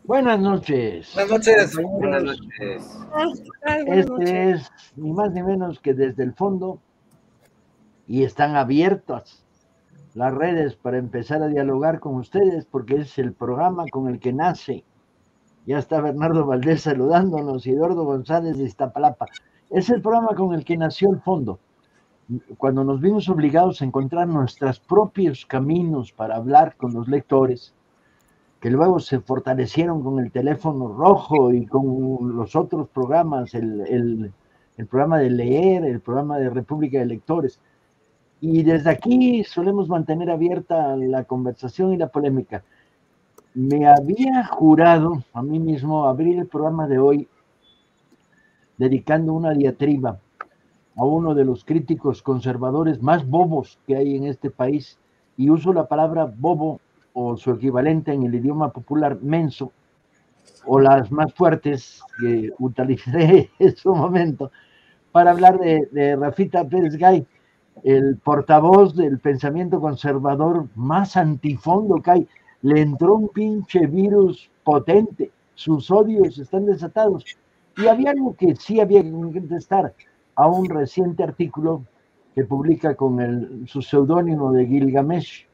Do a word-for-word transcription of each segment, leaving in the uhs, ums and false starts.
Buenas noches, Buenas noches. Buenas compañeros. noches. Ay, buenas noches. Este es ni más ni menos que Desde el Fondo y están abiertas las redes para empezar a dialogar con ustedes porque es el programa con el que nace. Ya está Bernardo Valdés saludándonos y Eduardo González de Iztapalapa. Es el programa con el que nació el Fondo. Cuando nos vimos obligados a encontrar nuestros propios caminos para hablar con los lectores, que luego se fortalecieron con el teléfono rojo y con los otros programas, el, el, el programa de leer, el programa de República de Lectores. Y desde aquí solemos mantener abierta la conversación y la polémica. Me había jurado a mí mismo abrir el programa de hoy dedicando una diatriba a uno de los críticos conservadores más bobos que hay en este país, y uso la palabra bobo o su equivalente en el idioma popular, menso, o las más fuertes que utilicé en su momento, para hablar de, de Rafita Pérez Gay, el portavoz del pensamiento conservador más antifondo que hay. Le entró un pinche virus potente, sus odios están desatados. Y había algo que sí había que contestar a un reciente artículo que publica con el, su seudónimo de Gilgamesh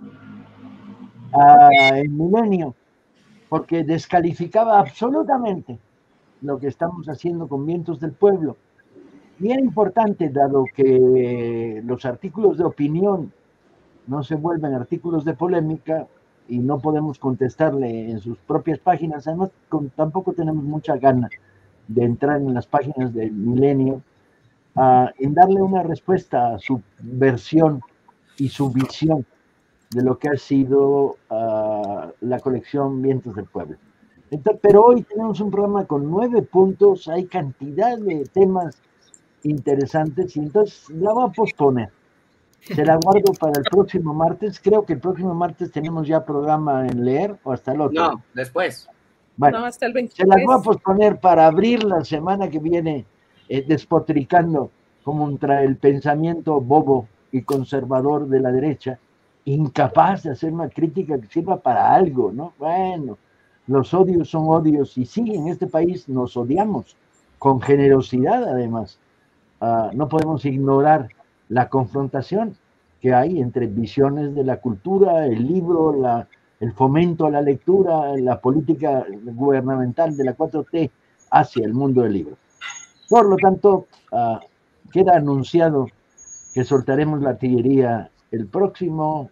uh, en Milenio, porque descalificaba absolutamente lo que estamos haciendo con Vientos del Pueblo. Y era importante, dado que los artículos de opinión no se vuelven artículos de polémica y no podemos contestarle en sus propias páginas. Además, con, tampoco tenemos mucha gana de entrar en las páginas del Milenio uh, en darle una respuesta a su versión y su visión de lo que ha sido uh, la colección Vientos del Pueblo. Entonces, pero hoy tenemos un programa con nueve puntos, hay cantidad de temas interesantes y entonces la voy a posponer. Se la guardo para el próximo martes. Creo que el próximo martes tenemos ya programa en leer o hasta el otro. No, después. Bueno, No, hasta el se veintitrés. las voy a posponer para abrir la semana que viene eh, despotricando contra el pensamiento bobo y conservador de la derecha, incapaz de hacer una crítica que sirva para algo, ¿no? Bueno, los odios son odios y sí, en este país nos odiamos con generosidad además. Uh, no podemos ignorar la confrontación que hay entre visiones de la cultura, el libro, la, el fomento a la lectura, la política gubernamental de la cuatro T hacia el mundo del libro. Por lo tanto, uh, queda anunciado que soltaremos la artillería el próximo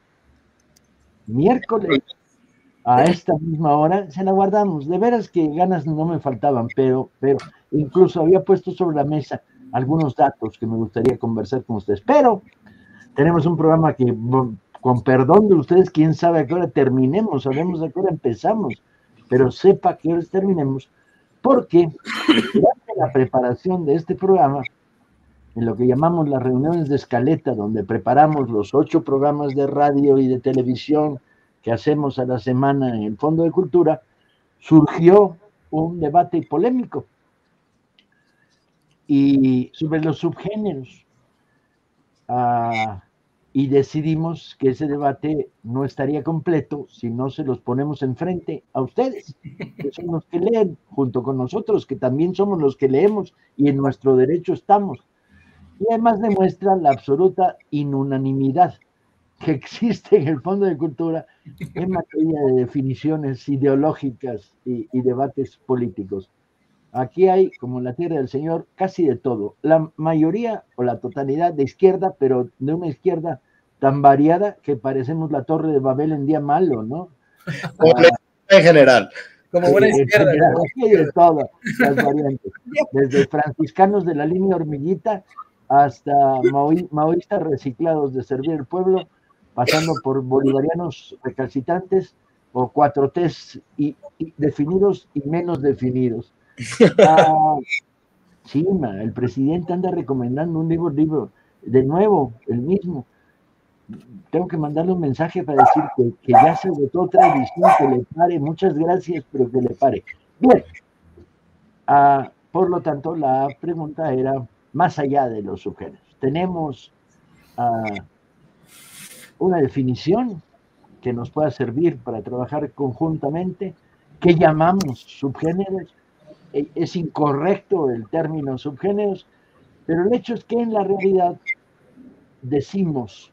miércoles a esta misma hora. Se la guardamos. De veras que ganas no me faltaban, pero, pero incluso había puesto sobre la mesa algunos datos que me gustaría conversar con ustedes. Pero tenemos un programa que, con perdón de ustedes, quién sabe a qué hora terminemos, sabemos a qué hora empezamos, pero sepa a qué hora terminemos, porque durante la preparación de este programa, en lo que llamamos las reuniones de escaleta, donde preparamos los ocho programas de radio y de televisión que hacemos a la semana en el Fondo de Cultura, surgió un debate polémico y sobre los subgéneros. Uh, y decidimos que ese debate no estaría completo si no se los ponemos enfrente a ustedes, que son los que leen, junto con nosotros, que también somos los que leemos y en nuestro derecho estamos. Y además demuestra la absoluta inunanimidad que existe en el Fondo de Cultura en materia de definiciones ideológicas y, y debates políticos. Aquí hay, como en la tierra del Señor, casi de todo. La mayoría o la totalidad de izquierda, pero de una izquierda tan variada que parecemos la Torre de Babel en día malo, ¿no? Como uh, en general. Como buena en izquierda. General, aquí hay de todas las variantes. Desde franciscanos de la línea hormiguita hasta maoí, maoístas reciclados de servir al pueblo, pasando por bolivarianos recalcitrantes o cuatro T's y, y definidos y menos definidos. Ah, sí, ma, el presidente anda recomendando un libro, libro, de nuevo, el mismo. Tengo que mandarle un mensaje para decir que, que ya se votó otra edición, que le pare, muchas gracias, pero que le pare. Bien, ah, por lo tanto, la pregunta era más allá de los subgéneros. Tenemos ah, una definición que nos pueda servir para trabajar conjuntamente. ¿qué llamamos subgéneros? Es incorrecto el término subgéneros, pero el hecho es que en la realidad decimos,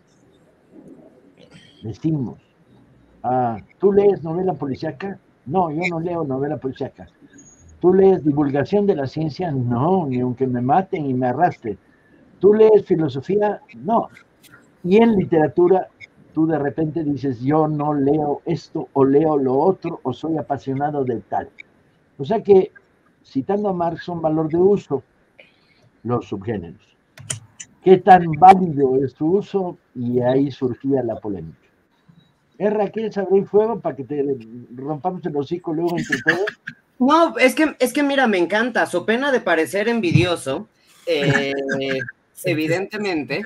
decimos, ah, ¿tú lees novela policíaca? No, yo no leo novela policíaca. ¿Tú lees divulgación de la ciencia? No, ni aunque me maten y me arrastren. ¿Tú lees filosofía? No. Y en literatura, tú de repente dices, yo no leo esto o leo lo otro o soy apasionado de tal. O sea que, citando a Marx, son valor de uso los subgéneros. ¿Qué tan válido es su uso? Y ahí surgía la polémica. ¿Es Raquel Sabré Fuego para que te rompamos el hocico luego entre todos? No, es que, es que mira, me encanta, so pena de parecer envidioso, eh, evidentemente,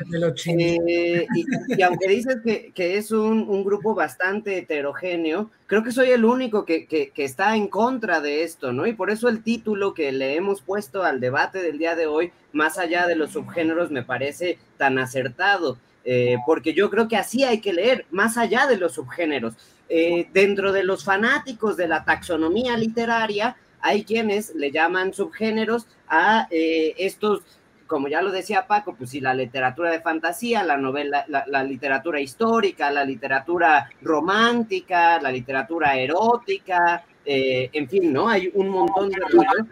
eh, y, y aunque dices que, que es un, un grupo bastante heterogéneo, creo que soy el único que, que, que está en contra de esto, ¿no? Y por eso el título que le hemos puesto al debate del día de hoy, más allá de los subgéneros, me parece tan acertado, eh, porque yo creo que así hay que leer, más allá de los subgéneros. Eh, dentro de los fanáticos de la taxonomía literaria, hay quienes le llaman subgéneros a eh, estos, como ya lo decía Paco, pues sí, la literatura de fantasía, la novela, la, la literatura histórica, la literatura romántica, la literatura erótica, eh, en fin, ¿no? Hay un montón de rollos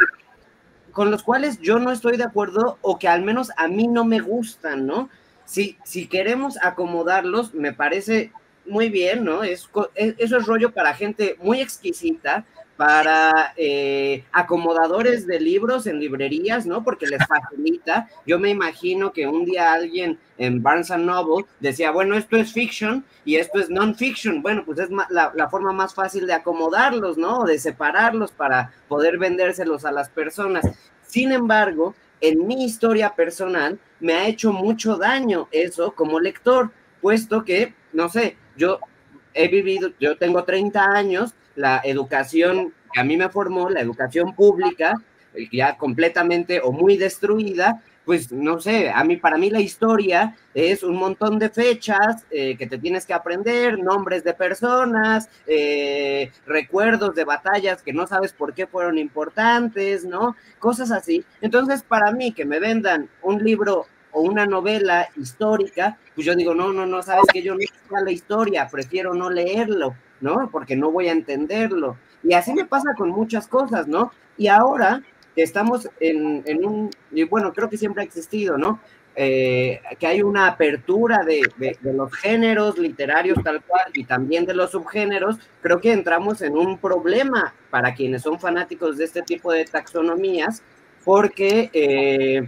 con los cuales yo no estoy de acuerdo o que al menos a mí no me gustan, ¿no? Si, si queremos acomodarlos, me parece muy bien, ¿no? Es, eso es rollo para gente muy exquisita, para eh, acomodadores de libros en librerías, ¿no? Porque les facilita. Yo me imagino que un día alguien en Barnes and Noble decía, bueno, esto es fiction y esto es non-fiction. Bueno, pues es la, la forma más fácil de acomodarlos, ¿no? De separarlos para poder vendérselos a las personas. Sin embargo, en mi historia personal me ha hecho mucho daño eso como lector, puesto que, no sé, yo he vivido, yo tengo treinta años, la educación que a mí me formó, la educación pública, ya completamente o muy destruida, pues no sé, a mí, para mí la historia es un montón de fechas eh, que te tienes que aprender, nombres de personas, eh, recuerdos de batallas que no sabes por qué fueron importantes, ¿no? Cosas así. Entonces, para mí, que me vendan un libro o una novela histórica, pues yo digo, no, no, no, sabes que yo no sé la historia, prefiero no leerlo, ¿no? Porque no voy a entenderlo. Y así me pasa con muchas cosas, ¿no? Y ahora que estamos en, en un, y bueno, creo que siempre ha existido, ¿no? Eh, que hay una apertura de, de, de los géneros literarios tal cual y también de los subgéneros, creo que entramos en un problema para quienes son fanáticos de este tipo de taxonomías, porque eh,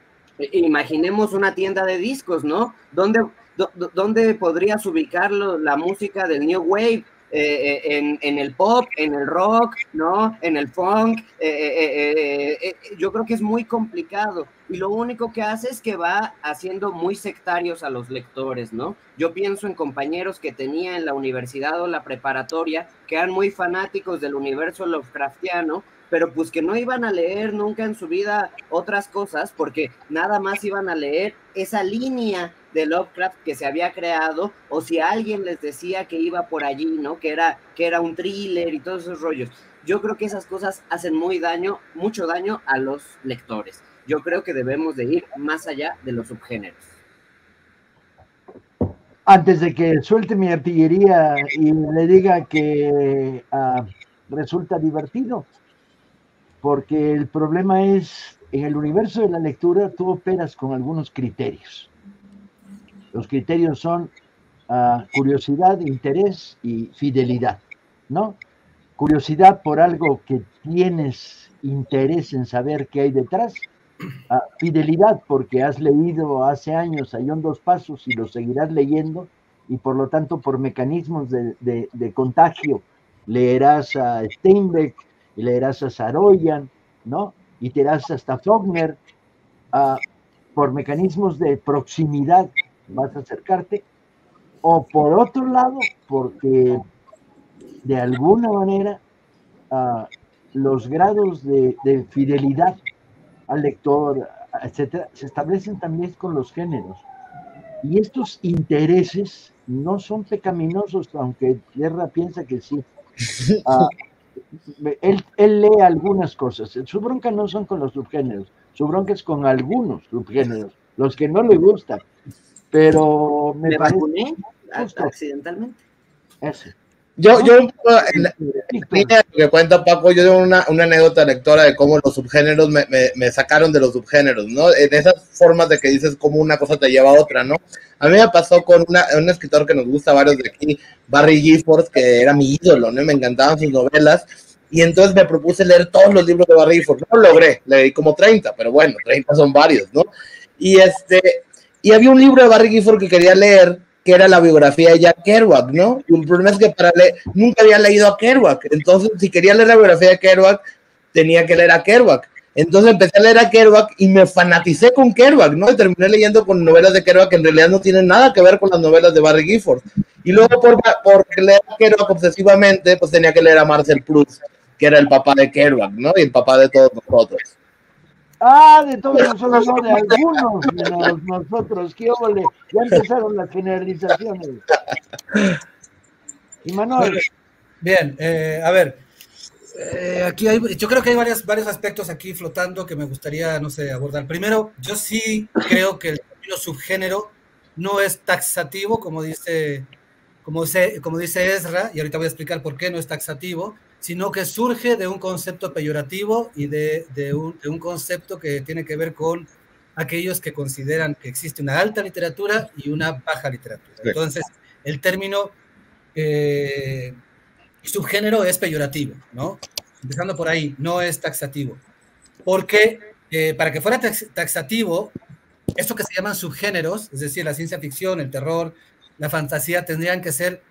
imaginemos una tienda de discos, ¿no? ¿Dónde, do, ¿dónde podrías ubicarlo, la música del New Wave? Eh, en, en el pop, en el rock, ¿no? En el funk. Eh, eh, eh, eh, yo creo que es muy complicado. Y lo único que hace es que va haciendo muy sectarios a los lectores, ¿no? Yo pienso en compañeros que tenía en la universidad o la preparatoria que eran muy fanáticos del universo Lovecraftiano, pero pues que no iban a leer nunca en su vida otras cosas, porque nada más iban a leer esa línea de Lovecraft que se había creado, o si alguien les decía que iba por allí, ¿no? Que era, que era un thriller y todos esos rollos. Yo creo que esas cosas hacen muy daño, mucho daño a los lectores. Yo creo que debemos de ir más allá de los subgéneros. Antes de que suelte mi artillería y le diga que uh, resulta divertido, porque el problema es, en el universo de la lectura, tú operas con algunos criterios. Los criterios son uh, curiosidad, interés y fidelidad, ¿no? Curiosidad por algo que tienes interés en saber qué hay detrás. Uh, fidelidad porque has leído hace años a John Dos Passos y lo seguirás leyendo, y por lo tanto por mecanismos de, de, de contagio leerás a Steinbeck y leerás a Saroyan, ¿no? Y te irás hasta Faulkner. Uh, por mecanismos de proximidad vas a acercarte, o por otro lado porque de alguna manera uh, los grados de, de fidelidad al lector, etcétera, se establecen también con los géneros. Y estos intereses no son pecaminosos, aunque Guerra piensa que sí. Uh, él, él lee algunas cosas. Su bronca no son con los subgéneros, su bronca es con algunos subgéneros, los que no le gustan. Pero me, me parece vacuné justo accidentalmente. Ese. Yo, yo, en la línea que cuenta Paco, yo tengo una, una anécdota lectora de cómo los subgéneros me, me, me sacaron de los subgéneros, ¿no? En esas formas de que dices cómo una cosa te lleva a otra, ¿no? A mí me pasó con una, un escritor que nos gusta varios de aquí, Barry Gifford, que era mi ídolo, ¿no? Me encantaban sus novelas, y entonces me propuse leer todos los libros de Barry Gifford. No lo logré, leí como treinta, pero bueno, treinta son varios, ¿no? Y este, y había un libro de Barry Gifford que quería leer, que era la biografía de Jack Kerouac, ¿no? Y el problema es que para leer, nunca había leído a Kerouac, entonces si quería leer la biografía de Kerouac, tenía que leer a Kerouac. Entonces empecé a leer a Kerouac y me fanaticé con Kerouac, ¿no? Y terminé leyendo con novelas de Kerouac que en realidad no tienen nada que ver con las novelas de Barry Gifford. Y luego por, por leer a Kerouac obsesivamente, pues tenía que leer a Marcel Proust, que era el papá de Kerouac, ¿no? Y el papá de todos nosotros. Ah, de todos nosotros, no, de algunos de nosotros, qué ole, ya empezaron las generalizaciones. Y Manuel. Bien, eh, a ver, eh, aquí hay, yo creo que hay varias, varios aspectos aquí flotando que me gustaría, no sé, abordar. Primero, yo sí creo que el término subgénero no es taxativo, como dice, como dice, como dice Ezra, y ahorita voy a explicar por qué no es taxativo, sino que surge de un concepto peyorativo y de, de, un, de un concepto que tiene que ver con aquellos que consideran que existe una alta literatura y una baja literatura. Entonces, el término eh, subgénero es peyorativo, ¿no? Empezando por ahí, no es taxativo. Porque eh, para que fuera tax, taxativo, esto que se llaman subgéneros, es decir, la ciencia ficción, el terror, la fantasía, tendrían que ser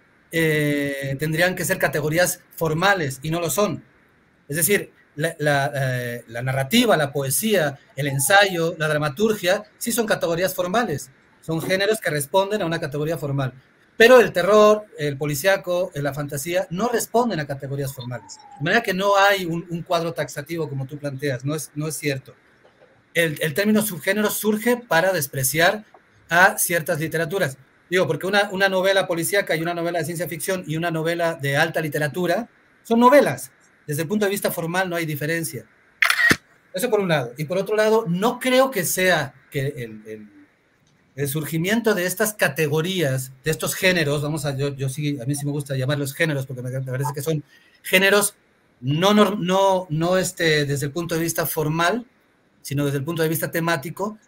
Eh, tendrían que ser categorías formales y no lo son. Es decir, la, la, eh, la narrativa, la poesía, el ensayo, la dramaturgia, sí son categorías formales, son géneros que responden a una categoría formal. Pero el terror, el policíaco, la fantasía no responden a categorías formales. De manera que no hay un, un cuadro taxativo como tú planteas, no es, no es cierto. El, el término subgénero surge para despreciar a ciertas literaturas. Digo, porque una, una novela policíaca y una novela de ciencia ficción y una novela de alta literatura son novelas. Desde el punto de vista formal no hay diferencia. Eso por un lado. Y por otro lado, no creo que sea que el, el, el surgimiento de estas categorías, de estos géneros, vamos a, yo, yo sí, a mí sí me gusta llamarlos géneros porque me, me parece que son géneros no, no, no, no este, desde el punto de vista formal, sino desde el punto de vista temático,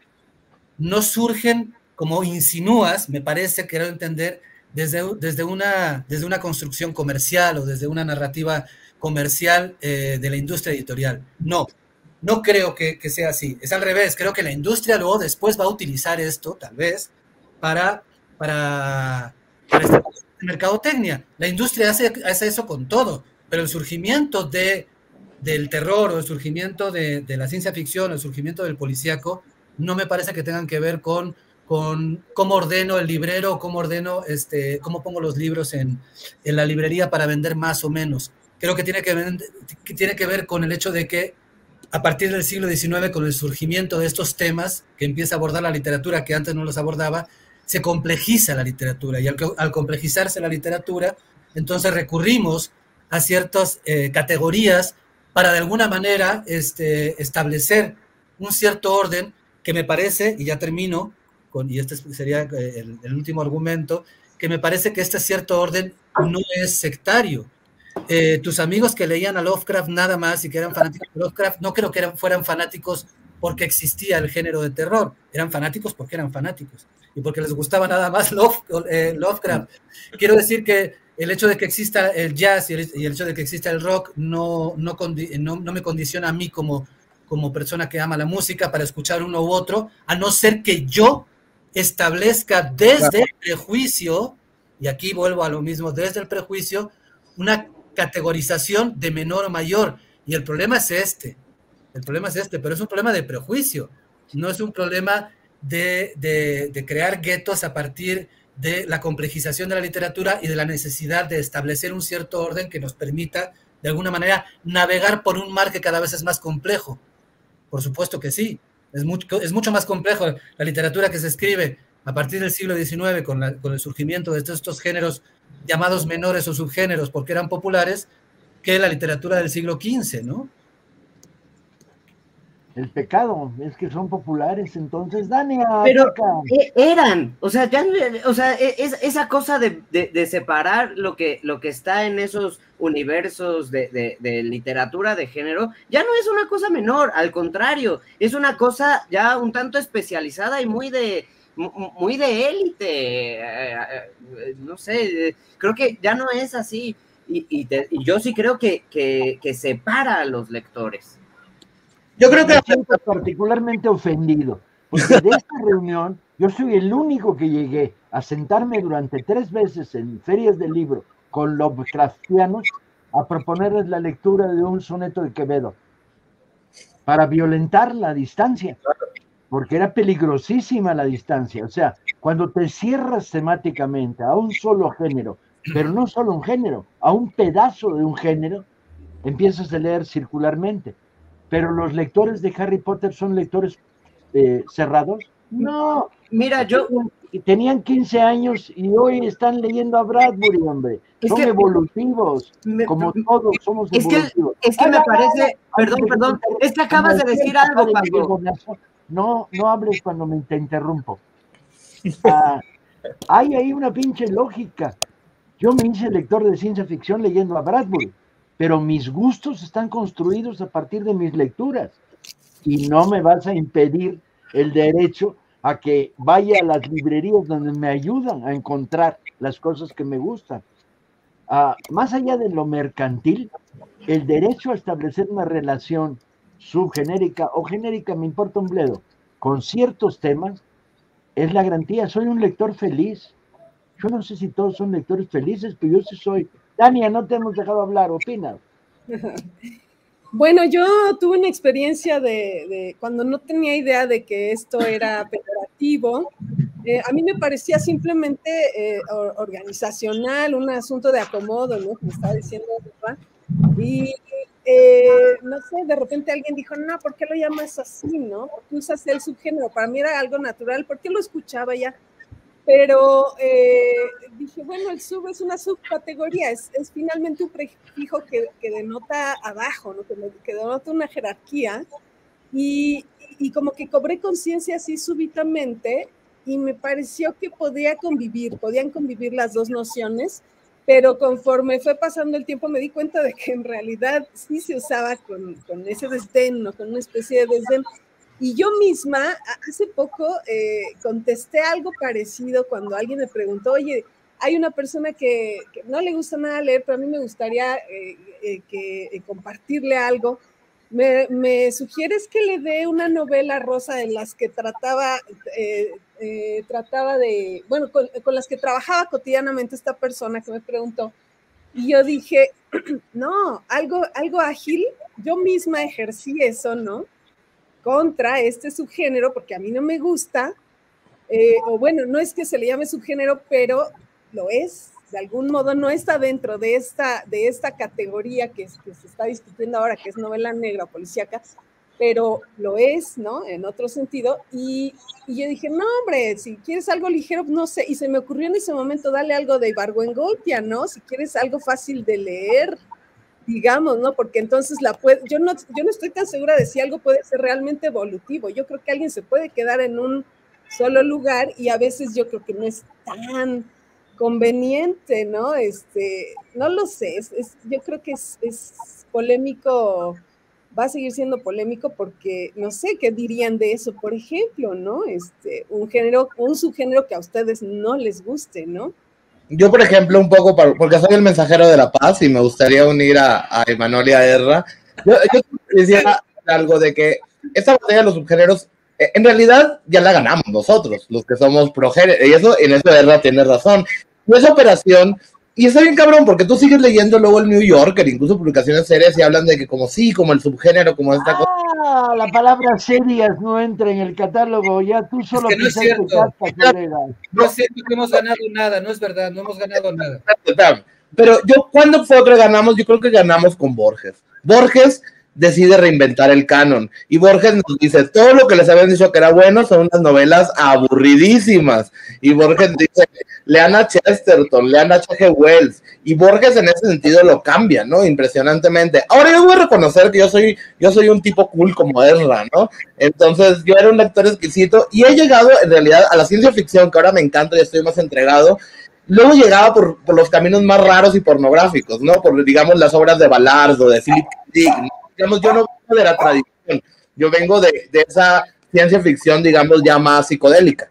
no surgen como insinúas, me parece, quiero entender, desde, desde, una, desde una construcción comercial o desde una narrativa comercial eh, de la industria editorial. No, no creo que, que sea así. Es al revés. Creo que la industria luego después va a utilizar esto, tal vez, para, para, para esta mercadotecnia. La industria hace, hace eso con todo, pero el surgimiento de, del terror o el surgimiento de, de la ciencia ficción o el surgimiento del policíaco no me parece que tengan que ver con con cómo ordeno el librero, cómo ordeno, este, cómo pongo los libros en, en la librería para vender más o menos. Creo que tiene que, ver, que tiene que ver con el hecho de que a partir del siglo diecinueve, con el surgimiento de estos temas que empieza a abordar la literatura que antes no los abordaba, se complejiza la literatura y al, al complejizarse la literatura, entonces recurrimos a ciertas eh, categorías para de alguna manera este, establecer un cierto orden que me parece, y ya termino, Con, y este sería el, el último argumento, que me parece que este cierto orden no es sectario. Eh, tus amigos que leían a Lovecraft nada más y que eran fanáticos de Lovecraft, no creo que eran, fueran fanáticos porque existía el género de terror, eran fanáticos porque eran fanáticos y porque les gustaba nada más Love, eh, Lovecraft. Quiero decir que el hecho de que exista el jazz y el, y el hecho de que exista el rock no, no, no, no me condiciona a mí como, como persona que ama la música para escuchar uno u otro, a no ser que yo establezca desde el prejuicio, y aquí vuelvo a lo mismo, desde el prejuicio, una categorización de menor o mayor, y el problema es este, el problema es este, pero es un problema de prejuicio, no es un problema de, de, de crear guetos a partir de la complejización de la literatura y de la necesidad de establecer un cierto orden que nos permita, de alguna manera, navegar por un mar que cada vez es más complejo. Por supuesto que sí. Es mucho, es mucho más complejo la literatura que se escribe a partir del siglo diecinueve con, la, con el surgimiento de estos, estos géneros llamados menores o subgéneros porque eran populares que la literatura del siglo quince, ¿no? El pecado, es que son populares, entonces, Dania. Pero eh, eran, o sea, ya, o sea, es, esa cosa de, de, de separar lo que, lo que está en esos universos de, de, de literatura de género, ya no es una cosa menor, al contrario, es una cosa ya un tanto especializada y muy de, muy de élite, eh, eh, no sé, creo que ya no es así, y, y, te, y yo sí creo que, que, que separa a los lectores. Yo creo que me siento particularmente ofendido, porque de esta reunión yo soy el único que llegué a sentarme durante tres veces en ferias del libro con Lovecraftianos a proponerles la lectura de un soneto de Quevedo para violentar la distancia, porque era peligrosísima la distancia. O sea, cuando te cierras temáticamente a un solo género, pero no solo un género, a un pedazo de un género, empiezas a leer circularmente. Pero los lectores de Harry Potter son lectores eh, cerrados. No, mira, yo tenían quince años y hoy están leyendo a Bradbury, hombre. Son que, evolutivos, me, como todos somos es evolutivos. Que, es que ah, me no, parece, no, perdón, perdón, es que acabas de decir algo, Paco. No, no hables cuando me te interrumpo. Ah, hay ahí una pinche lógica. Yo me hice lector de ciencia ficción leyendo a Bradbury, pero mis gustos están construidos a partir de mis lecturas y no me vas a impedir el derecho a que vaya a las librerías donde me ayudan a encontrar las cosas que me gustan. Uh, más allá de lo mercantil, el derecho a establecer una relación subgenérica o genérica, me importa un bledo, con ciertos temas, es la garantía. Soy un lector feliz. Yo no sé si todos son lectores felices, pero yo sí soy. Dania, no te hemos dejado hablar, opina. Bueno, yo tuve una experiencia de, de cuando no tenía idea de que esto era peyorativo. Eh, a mí me parecía simplemente eh, organizacional, un asunto de acomodo, ¿no? Como estaba diciendo, ¿verdad? Y eh, no sé, de repente alguien dijo, no, ¿por qué lo llamas así, no? ¿Por qué usas el subgénero? Para mí era algo natural, ¿por qué lo escuchaba ya? Pero eh, dije, bueno, el sub es una subcategoría, es, es finalmente un prefijo que, que denota abajo, ¿no? que, que denota una jerarquía, y, y como que cobré conciencia así súbitamente, y me pareció que podía convivir, podían convivir las dos nociones, pero conforme fue pasando el tiempo me di cuenta de que en realidad sí se usaba con, con ese desdén, ¿no? Con una especie de desdén. Y yo misma, hace poco, eh, contesté algo parecido cuando alguien me preguntó, oye, hay una persona que, que no le gusta nada leer, pero a mí me gustaría eh, eh, que, eh, compartirle algo. ¿Me, me sugieres que le dé una novela rosa de las que trataba, eh, eh, trataba de, bueno, con, con las que trabajaba cotidianamente esta persona que me preguntó? Y yo dije, no, algo, algo ágil, yo misma ejercí eso, ¿no? Contra este subgénero, porque a mí no me gusta, eh, o bueno, no es que se le llame subgénero, pero lo es, de algún modo no está dentro de esta, de esta categoría que, que se está discutiendo ahora, que es novela negra o policíaca, pero lo es, ¿no? En otro sentido, y, y yo dije, no, hombre, si quieres algo ligero, no sé, y se me ocurrió en ese momento, dale algo de Ibargüengoitia, ¿no? Si quieres algo fácil de leer, digamos, ¿no? Porque entonces la puede, yo no, yo no estoy tan segura de si algo puede ser realmente evolutivo. Yo creo que alguien se puede quedar en un solo lugar y a veces yo creo que no es tan conveniente, ¿no? Este, no lo sé, es, es, yo creo que es, es polémico, va a seguir siendo polémico porque no sé qué dirían de eso, por ejemplo, ¿no? Este, un género, un subgénero que a ustedes no les guste, ¿no? Yo, por ejemplo, un poco, porque soy el mensajero de la paz y me gustaría unir a, a Emanuel y a Erra, yo, yo decía algo de que esta batalla de los subgéneros, eh, en realidad ya la ganamos nosotros, los que somos progéneros, y eso, en eso Erra tiene razón. Y esa operación, y está bien cabrón, porque tú sigues leyendo luego el New Yorker, incluso publicaciones serias, y hablan de que como sí, como el subgénero, como esta ah, cosa. Ah, la palabra serias no entra en el catálogo, ya tú solo es que no es cierto. Carta, no es cierto que hemos ganado nada, no es verdad, no hemos ganado nada. Pero yo, ¿cuándo fue que ganamos? Yo creo que ganamos con Borges. Borges decide reinventar el canon. Y Borges nos dice, todo lo que les habían dicho que era bueno son unas novelas aburridísimas. Y Borges dice, lean a Chesterton, lean a H G Wells. Y Borges en ese sentido lo cambia, ¿no? Impresionantemente. Ahora yo voy a reconocer que yo soy, yo soy un tipo cool como Ezra, ¿no? Entonces yo era un lector exquisito y he llegado en realidad a la ciencia ficción, que ahora me encanta y estoy más entregado. Luego llegaba por, por los caminos más raros y pornográficos, ¿no? Por, digamos, las obras de Ballard o de Philip K. Dick, ¿no? Digamos, yo no vengo de la tradición, yo vengo de, de esa ciencia ficción, digamos, ya más psicodélica.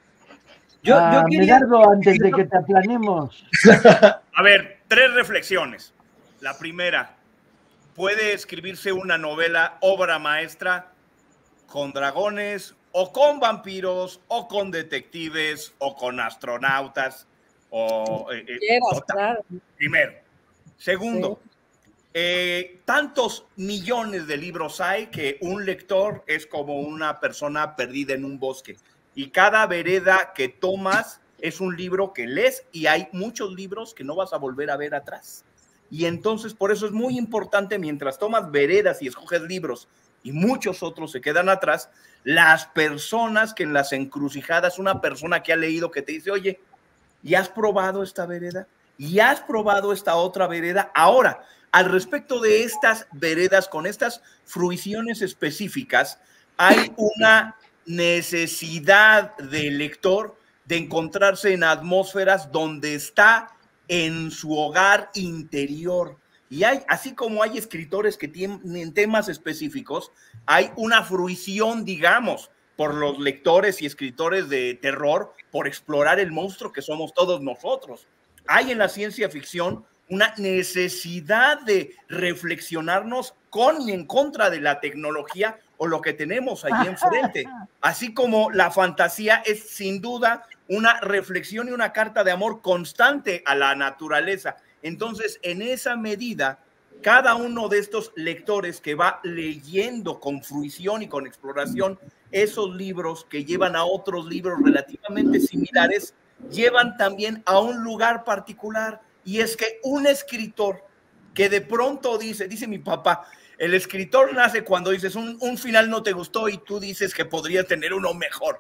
Yo, ah, yo quería... Medardo, antes de que te aplanemos. A ver, tres reflexiones. La primera, ¿puede escribirse una novela, obra maestra, con dragones, o con vampiros, o con detectives, o con astronautas? O, eh, Quieras, claro. Primero. Segundo, Sí. Eh, tantos millones de libros hay que un lector es como una persona perdida en un bosque y cada vereda que tomas es un libro que lees y hay muchos libros que no vas a volver a ver atrás. Y entonces por eso es muy importante, mientras tomas veredas y escoges libros y muchos otros se quedan atrás, las personas que en las encrucijadas, una persona que ha leído que te dice, oye, ¿y has probado esta vereda? ¿Y has probado esta otra vereda? Ahora, al respecto de estas veredas, con estas fruiciones específicas, hay una necesidad del lector de encontrarse en atmósferas donde está en su hogar interior. Y hay, así como hay escritores que tienen temas específicos, hay una fruición, digamos, por los lectores y escritores de terror, por explorar el monstruo que somos todos nosotros. Hay en la ciencia ficción una necesidad de reflexionarnos con y en contra de la tecnología o lo que tenemos ahí enfrente. Así como la fantasía es sin duda una reflexión y una carta de amor constante a la naturaleza. Entonces, en esa medida, cada uno de estos lectores que va leyendo con fruición y con exploración esos libros que llevan a otros libros relativamente similares, llevan también a un lugar particular. Y es que un escritor que de pronto dice, dice mi papá, el escritor nace cuando dices un, un final no te gustó y tú dices que podría tener uno mejor.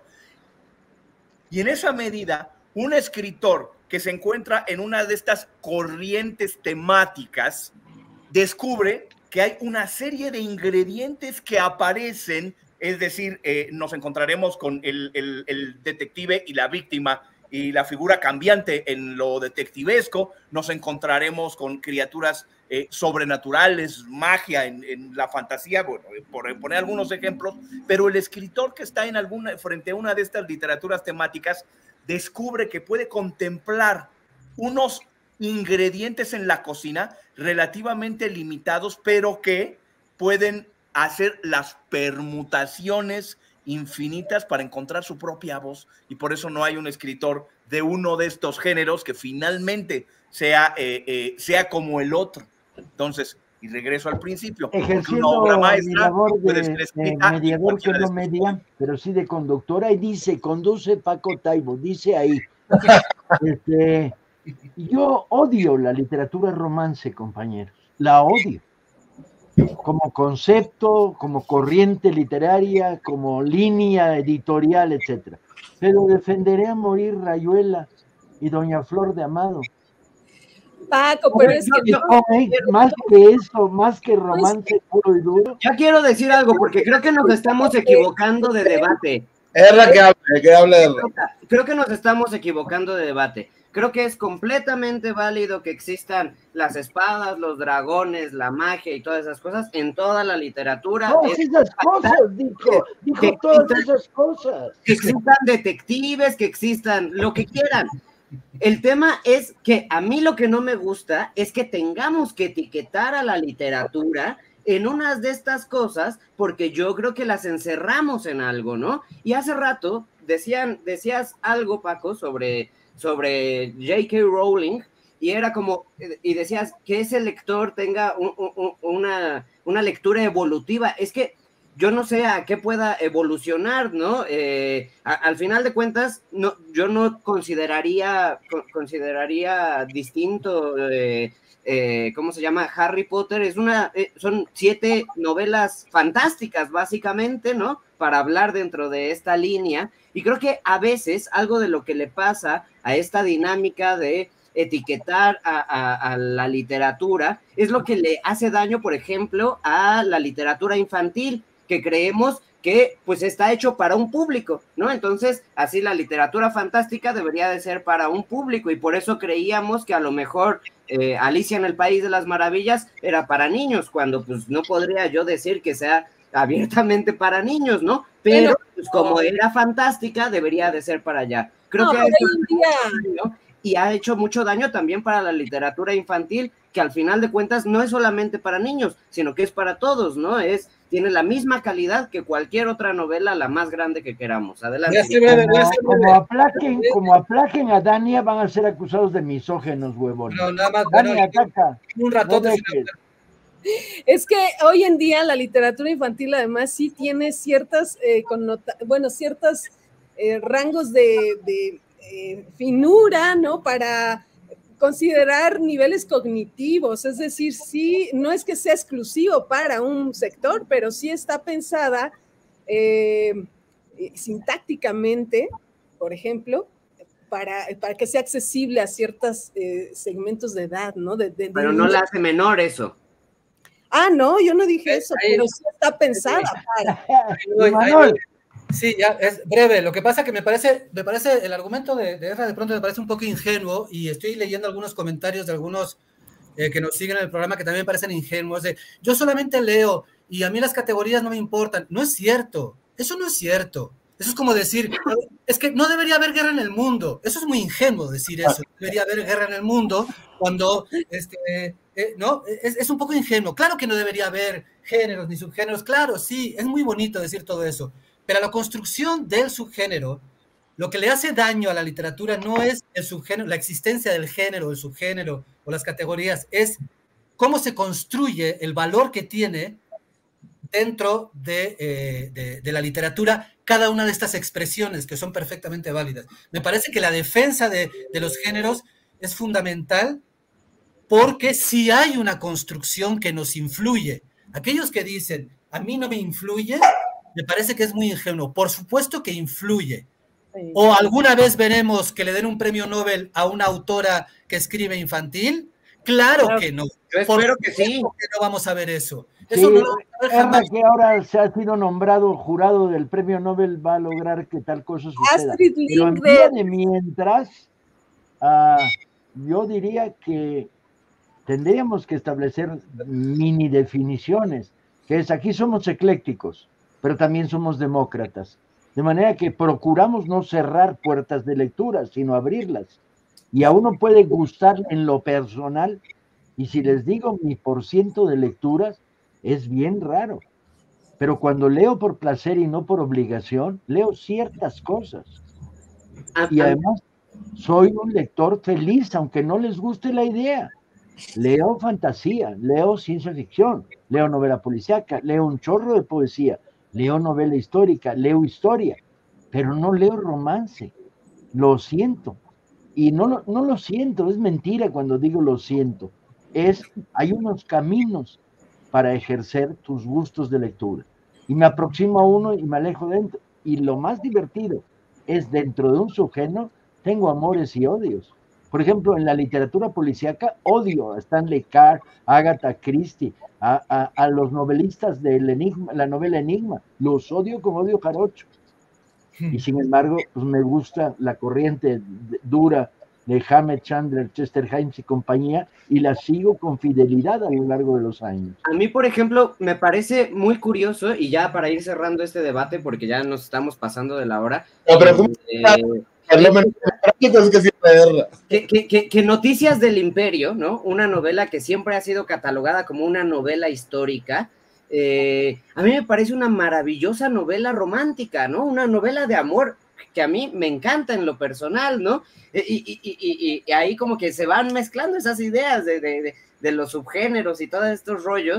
Y en esa medida, un escritor que se encuentra en una de estas corrientes temáticas descubre que hay una serie de ingredientes que aparecen, es decir, eh, nos encontraremos con el, el, el detective y la víctima y la figura cambiante en lo detectivesco, nos encontraremos con criaturas eh, sobrenaturales, magia en, en la fantasía, bueno, por poner algunos ejemplos, pero el escritor que está en alguna, frente a una de estas literaturas temáticas descubre que puede contemplar unos ingredientes en la cocina relativamente limitados, pero que pueden hacer las permutaciones infinitas para encontrar su propia voz, y por eso no hay un escritor de uno de estos géneros que finalmente sea, eh, eh, sea como el otro. Entonces, y regreso al principio, ejerciendo una obra maestra labor puede de, ser de escrita mediador que no media, pero sí de conductora, y dice, conduce Paco Taibo, dice ahí, este, yo odio la literatura romance, compañeros, la odio. Como concepto, como corriente literaria, como línea editorial, etcétera. Pero defenderé a morir Rayuela y Doña Flor de Amado. Paco, pero es que yo, más que eso, más que romance puro y duro. Ya quiero decir algo, porque creo que nos estamos equivocando de debate. Es la que habla, que habla de... Creo que nos estamos equivocando de debate. Creo que es completamente válido que existan las espadas, los dragones, la magia y todas esas cosas en toda la literatura. Todas esas cosas, dijo, dijo que todas existan, esas cosas. Que existan detectives, que existan lo que quieran. El tema es que a mí lo que no me gusta es que tengamos que etiquetar a la literatura en unas de estas cosas, porque yo creo que las encerramos en algo, ¿no? Y hace rato decían, decías algo, Paco, sobre... sobre J K Rowling, y era como, y decías que ese lector tenga un, un, una, una lectura evolutiva. Es que yo no sé a qué pueda evolucionar, ¿no? Eh, a, al final de cuentas, no, yo no consideraría, co consideraría distinto, eh, eh, ¿cómo se llama? Harry Potter es una, eh, son siete novelas fantásticas, básicamente, ¿no? Para hablar dentro de esta línea, y creo que a veces algo de lo que le pasa a esta dinámica de etiquetar a, a, a la literatura es lo que le hace daño, por ejemplo, a la literatura infantil, que creemos que pues está hecho para un público, ¿no? Entonces, así la literatura fantástica debería de ser para un público, y por eso creíamos que a lo mejor eh, Alicia en el País de las Maravillas era para niños, cuando pues no podría yo decir que sea abiertamente para niños, ¿no? Pero bueno, pues, como era fantástica, debería de ser para allá. Creo no, que eso día... y ha hecho mucho daño también para la literatura infantil, que al final de cuentas no es solamente para niños, sino que es para todos, ¿no? Es, tiene la misma calidad que cualquier otra novela, la más grande que queramos. Adelante. Como, como, aplaquen, como aplaquen a Dania, van a ser acusados de misógenos, huevón. No, nada más. Dania, bueno, caca. Un ratón. No de es que hoy en día la literatura infantil además sí tiene ciertas, eh, connota bueno, ciertos eh, rangos de... de Eh, finura, ¿no? Para considerar niveles cognitivos, es decir, sí, no es que sea exclusivo para un sector, pero sí está pensada eh, sintácticamente, por ejemplo, para, para que sea accesible a ciertos eh, segmentos de edad, ¿no? De, de, pero de no la hace menor eso. Ah, no, yo no dije eso, ahí, pero sí está pensada para. Manuel. Sí, ya es breve. Lo que pasa que me parece, me parece el argumento de, de Ezra de pronto me parece un poco ingenuo, y estoy leyendo algunos comentarios de algunos eh, que nos siguen en el programa que también me parecen ingenuos, de yo solamente leo y a mí las categorías no me importan. No es cierto, eso no es cierto. Eso es como decir, es que no debería haber guerra en el mundo. Eso es muy ingenuo decir eso. Debería haber guerra en el mundo cuando, este, eh, ¿no? Es, es un poco ingenuo. Claro que no debería haber géneros ni subgéneros. Claro, sí, es muy bonito decir todo eso. Pero la construcción del subgénero, lo que le hace daño a la literatura no es el subgénero, la existencia del género, el subgénero o las categorías, es cómo se construye el valor que tiene dentro de, eh, de, de la literatura cada una de estas expresiones que son perfectamente válidas. Me parece que la defensa de, de los géneros es fundamental porque sí hay una construcción que nos influye. Aquellos que dicen, a mí no me influye, me parece que es muy ingenuo. Por supuesto que influye. ¿O alguna vez veremos que le den un premio Nobel a una autora que escribe infantil? Claro, claro que no. Yo espero que sí. Que no vamos a ver eso. Sí, eso no lo vamos a ver jamás. Que ahora se ha sido nombrado jurado del premio Nobel va a lograr que tal cosa suceda. Astrid Pero en día de mientras, uh, yo diría que tendríamos que establecer mini definiciones, que es aquí somos eclécticos, pero también somos demócratas, de manera que procuramos no cerrar puertas de lectura, sino abrirlas, y a uno puede gustar en lo personal, y si les digo mi porciento de lecturas, es bien raro, pero cuando leo por placer y no por obligación, leo ciertas cosas, y además soy un lector feliz, aunque no les guste la idea. Leo fantasía, leo ciencia ficción, leo novela policíaca, leo un chorro de poesía, leo novela histórica, leo historia, pero no leo romance. Lo siento. Y no lo, no lo siento, es mentira cuando digo lo siento. Es, hay unos caminos para ejercer tus gustos de lectura. Y me aproximo a uno y me alejo dentro. Y lo más divertido es dentro de un subgénero, tengo amores y odios. Por ejemplo, en la literatura policíaca, odio a Stanley Carr, a Agatha Christie, a, a, a los novelistas de Enigma, la novela Enigma. Los odio como odio jarocho. Y sin embargo, pues me gusta la corriente dura de Hammett, Chandler, Chester Himes y compañía, y la sigo con fidelidad a lo largo de los años. A mí, por ejemplo, me parece muy curioso, y ya para ir cerrando este debate, porque ya nos estamos pasando de la hora. No, pero eh, Que, que, que, que Noticias del Imperio, ¿no? Una novela que siempre ha sido catalogada como una novela histórica, eh, a mí me parece una maravillosa novela romántica, ¿no? Una novela de amor que a mí me encanta en lo personal, ¿no? Y, y, y, y, y ahí como que se van mezclando esas ideas de, de, de, de los subgéneros y todos estos rollos,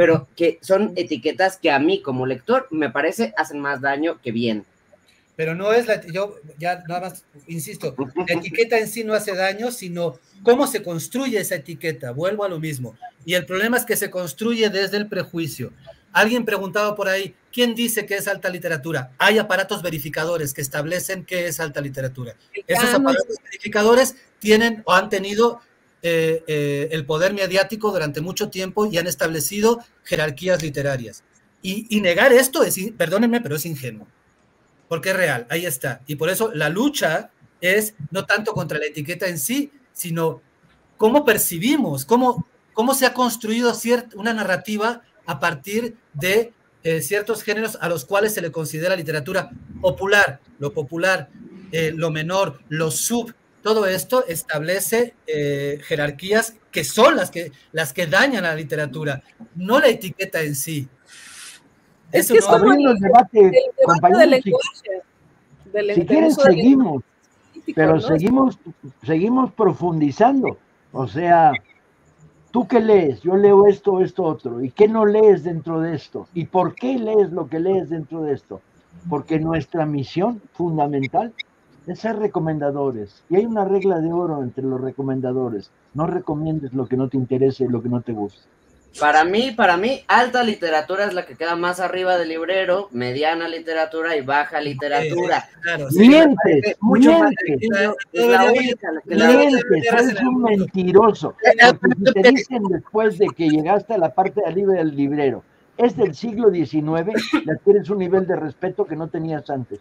pero que son etiquetas que a mí como lector me parece hacen más daño que bien. Pero no es la, yo ya nada más, insisto, la etiqueta en sí no hace daño, sino cómo se construye esa etiqueta, vuelvo a lo mismo. Y el problema es que se construye desde el prejuicio. Alguien preguntaba por ahí, ¿quién dice que es alta literatura? Hay aparatos verificadores que establecen qué es alta literatura. Esos aparatos verificadores tienen o han tenido eh, eh, el poder mediático durante mucho tiempo y han establecido jerarquías literarias. Y, y negar esto, es, perdónenme, pero es ingenuo. Porque es real, ahí está. Y por eso la lucha es no tanto contra la etiqueta en sí, sino cómo percibimos, cómo, cómo se ha construido cierta, una narrativa a partir de eh, ciertos géneros a los cuales se le considera literatura popular, lo popular, eh, lo menor, lo sub, todo esto establece eh, jerarquías que son las que, las que dañan a la literatura, no la etiqueta en sí. Es Eso que es no, como el, el debate, el debate compañeros, del lenguaje. Del, si quieren seguimos, pero ¿no? seguimos, seguimos profundizando. O sea, ¿tú qué lees? Yo leo esto, esto, otro. ¿Y qué no lees dentro de esto? ¿Y por qué lees lo que lees dentro de esto? Porque nuestra misión fundamental es ser recomendadores. Y hay una regla de oro entre los recomendadores. No recomiendes lo que no te interese y lo que no te guste. Para mí, para mí, alta literatura es la que queda más arriba del librero, mediana literatura y baja literatura. Sí, claro, sí, mientes, mucho mientes, más sencillo, es la única, que la mientes, eres un mentiroso. Porque si te dicen después de que llegaste a la parte de arriba del librero, es del siglo diecinueve, le tienes un nivel de respeto que no tenías antes.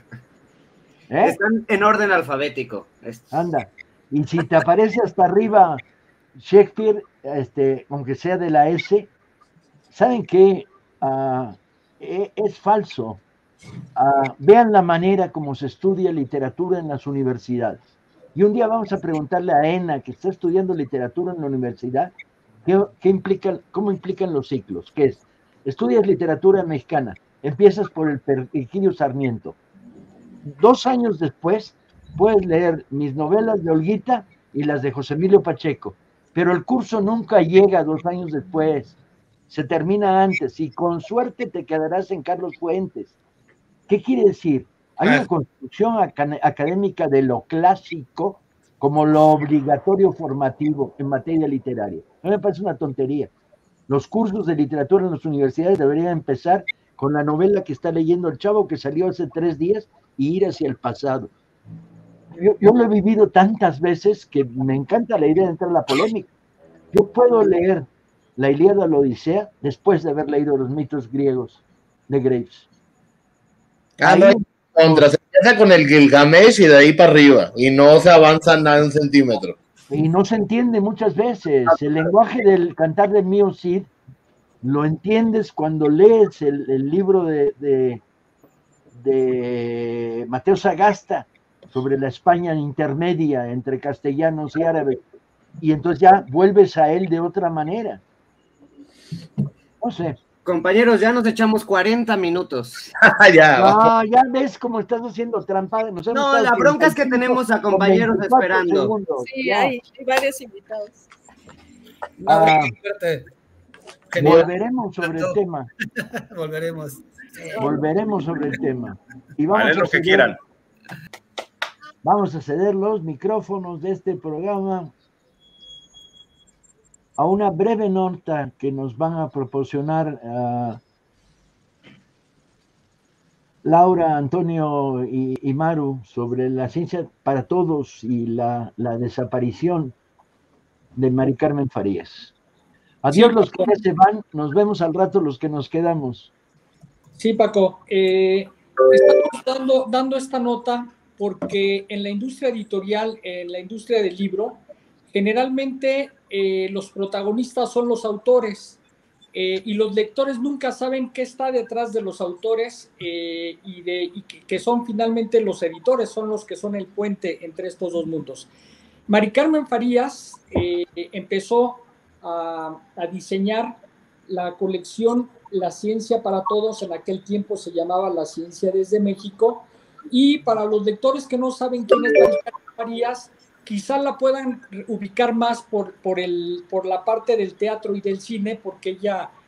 ¿Eh? Están en orden alfabético. Anda, y si te aparece hasta arriba Shakespeare, este, aunque sea de la S, ¿saben qué? Uh, es falso. Uh, vean la manera como se estudia literatura en las universidades. Y un día vamos a preguntarle a Ena, que está estudiando literatura en la universidad, ¿qué, qué implica, cómo implican los ciclos? ¿Qué es? Estudias literatura mexicana, empiezas por el Virgilio Sarmiento. Dos años después, puedes leer mis novelas de Olguita y las de José Emilio Pacheco. Pero el curso nunca llega dos años después, se termina antes y con suerte te quedarás en Carlos Fuentes. ¿Qué quiere decir? Hay una construcción acad académica de lo clásico como lo obligatorio formativo en materia literaria. A mí me parece una tontería. Los cursos de literatura en las universidades deberían empezar con la novela que está leyendo el chavo que salió hace tres días y ir hacia el pasado. Yo, yo lo he vivido tantas veces que me encanta la idea de entrar a la polémica. Yo puedo leer la Ilíada o la Odisea después de haber leído los mitos griegos de Graves. Ah, ahí, no hay contra, se empieza con el Gilgamesh y de ahí para arriba, y no se avanza nada un centímetro. Y no se entiende muchas veces. El lenguaje del Cantar del Mío Cid lo entiendes cuando lees el, el libro de, de, de Mateo Sagasta sobre la España intermedia entre castellanos y árabes, y entonces ya vuelves a él de otra manera. No sé. Compañeros, ya nos echamos cuarenta minutos. ya, no, ya ves cómo estás haciendo trampa. Nos no, la bronca es que tenemos a compañeros esperando. Segundos. Sí, hay, hay varios invitados. Ah, volveremos sobre el tema. Volveremos. Volveremos sobre el tema. Y vamos vale, a lo que ceder, quieran. Vamos a ceder los micrófonos de este programa a una breve nota que nos van a proporcionar uh, Laura, Antonio y, y Maru sobre la ciencia para todos y la, la desaparición de Mari Carmen Farías. Adiós, sí, los que ya se van, nos vemos al rato los que nos quedamos. Sí, Paco, eh, estamos dando, dando esta nota porque en la industria editorial, en la industria del libro, generalmente eh, los protagonistas son los autores eh, y los lectores nunca saben qué está detrás de los autores eh, y, de, y que, que son finalmente los editores, son los que son el puente entre estos dos mundos. Mari Carmen Farías eh, empezó a, a diseñar la colección La Ciencia para Todos, en aquel tiempo se llamaba La Ciencia desde México, y para los lectores que no saben quién es Mari Carmen Farías, quizá la puedan ubicar más por, por, el, por la parte del teatro y del cine, porque ella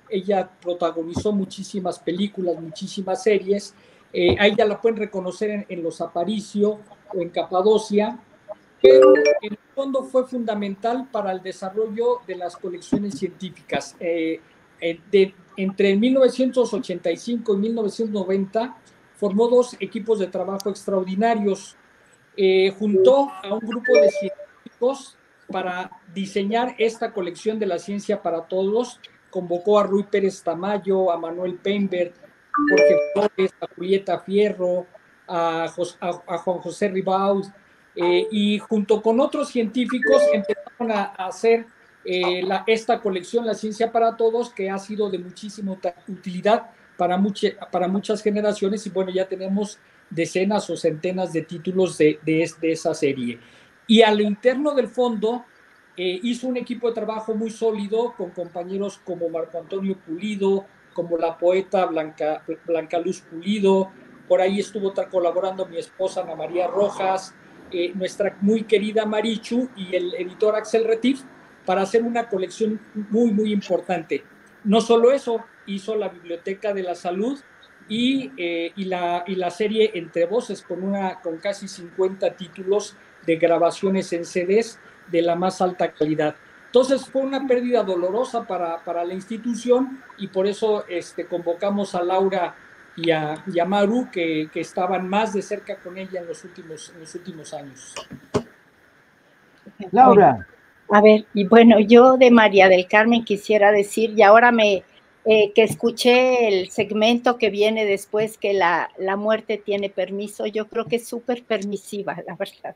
ella protagonizó muchísimas películas, muchísimas series. Eh, a ella la pueden reconocer en, en Los Aparicio o en Capadocia, pero en el fondo fue fundamental para el desarrollo de las colecciones científicas. Eh, de, entre mil novecientos ochenta y cinco y mil novecientos noventa formó dos equipos de trabajo extraordinarios. Eh, juntó a un grupo de científicos para diseñar esta colección de la ciencia para todos. Convocó a Ruy Pérez Tamayo, a Manuel Peinbert, Jorge Flores, a Julieta Fierro, a, Jos, a, a Juan José Ribaud, eh, y junto con otros científicos empezaron a, a hacer eh, la, esta colección, La Ciencia para Todos, que ha sido de muchísima utilidad para, muche, para muchas generaciones, y bueno, ya tenemos decenas o centenas de títulos de, de, de esa serie. Y a lo interno del fondo eh, hizo un equipo de trabajo muy sólido con compañeros como Marco Antonio Pulido, como la poeta Blanca, Blanca Luz Pulido. Por ahí estuvo colaborando mi esposa Ana María Rojas, eh, nuestra muy querida Marichu y el editor Axel Retif, para hacer una colección muy, muy importante. No solo eso, hizo la Biblioteca de la Salud y, eh, y, la, y la serie Entre Voces, con, una, con casi cincuenta títulos de grabaciones en C Ds de la más alta calidad. Entonces fue una pérdida dolorosa para, para la institución, y por eso este, convocamos a Laura y a, y a Maru, que, que estaban más de cerca con ella en los últimos, en los últimos años. Laura. A ver, y bueno, yo de María del Carmen quisiera decir, y ahora me eh, que escuché el segmento que viene después, que la, la muerte tiene permiso, yo creo que es súper permisiva, la verdad.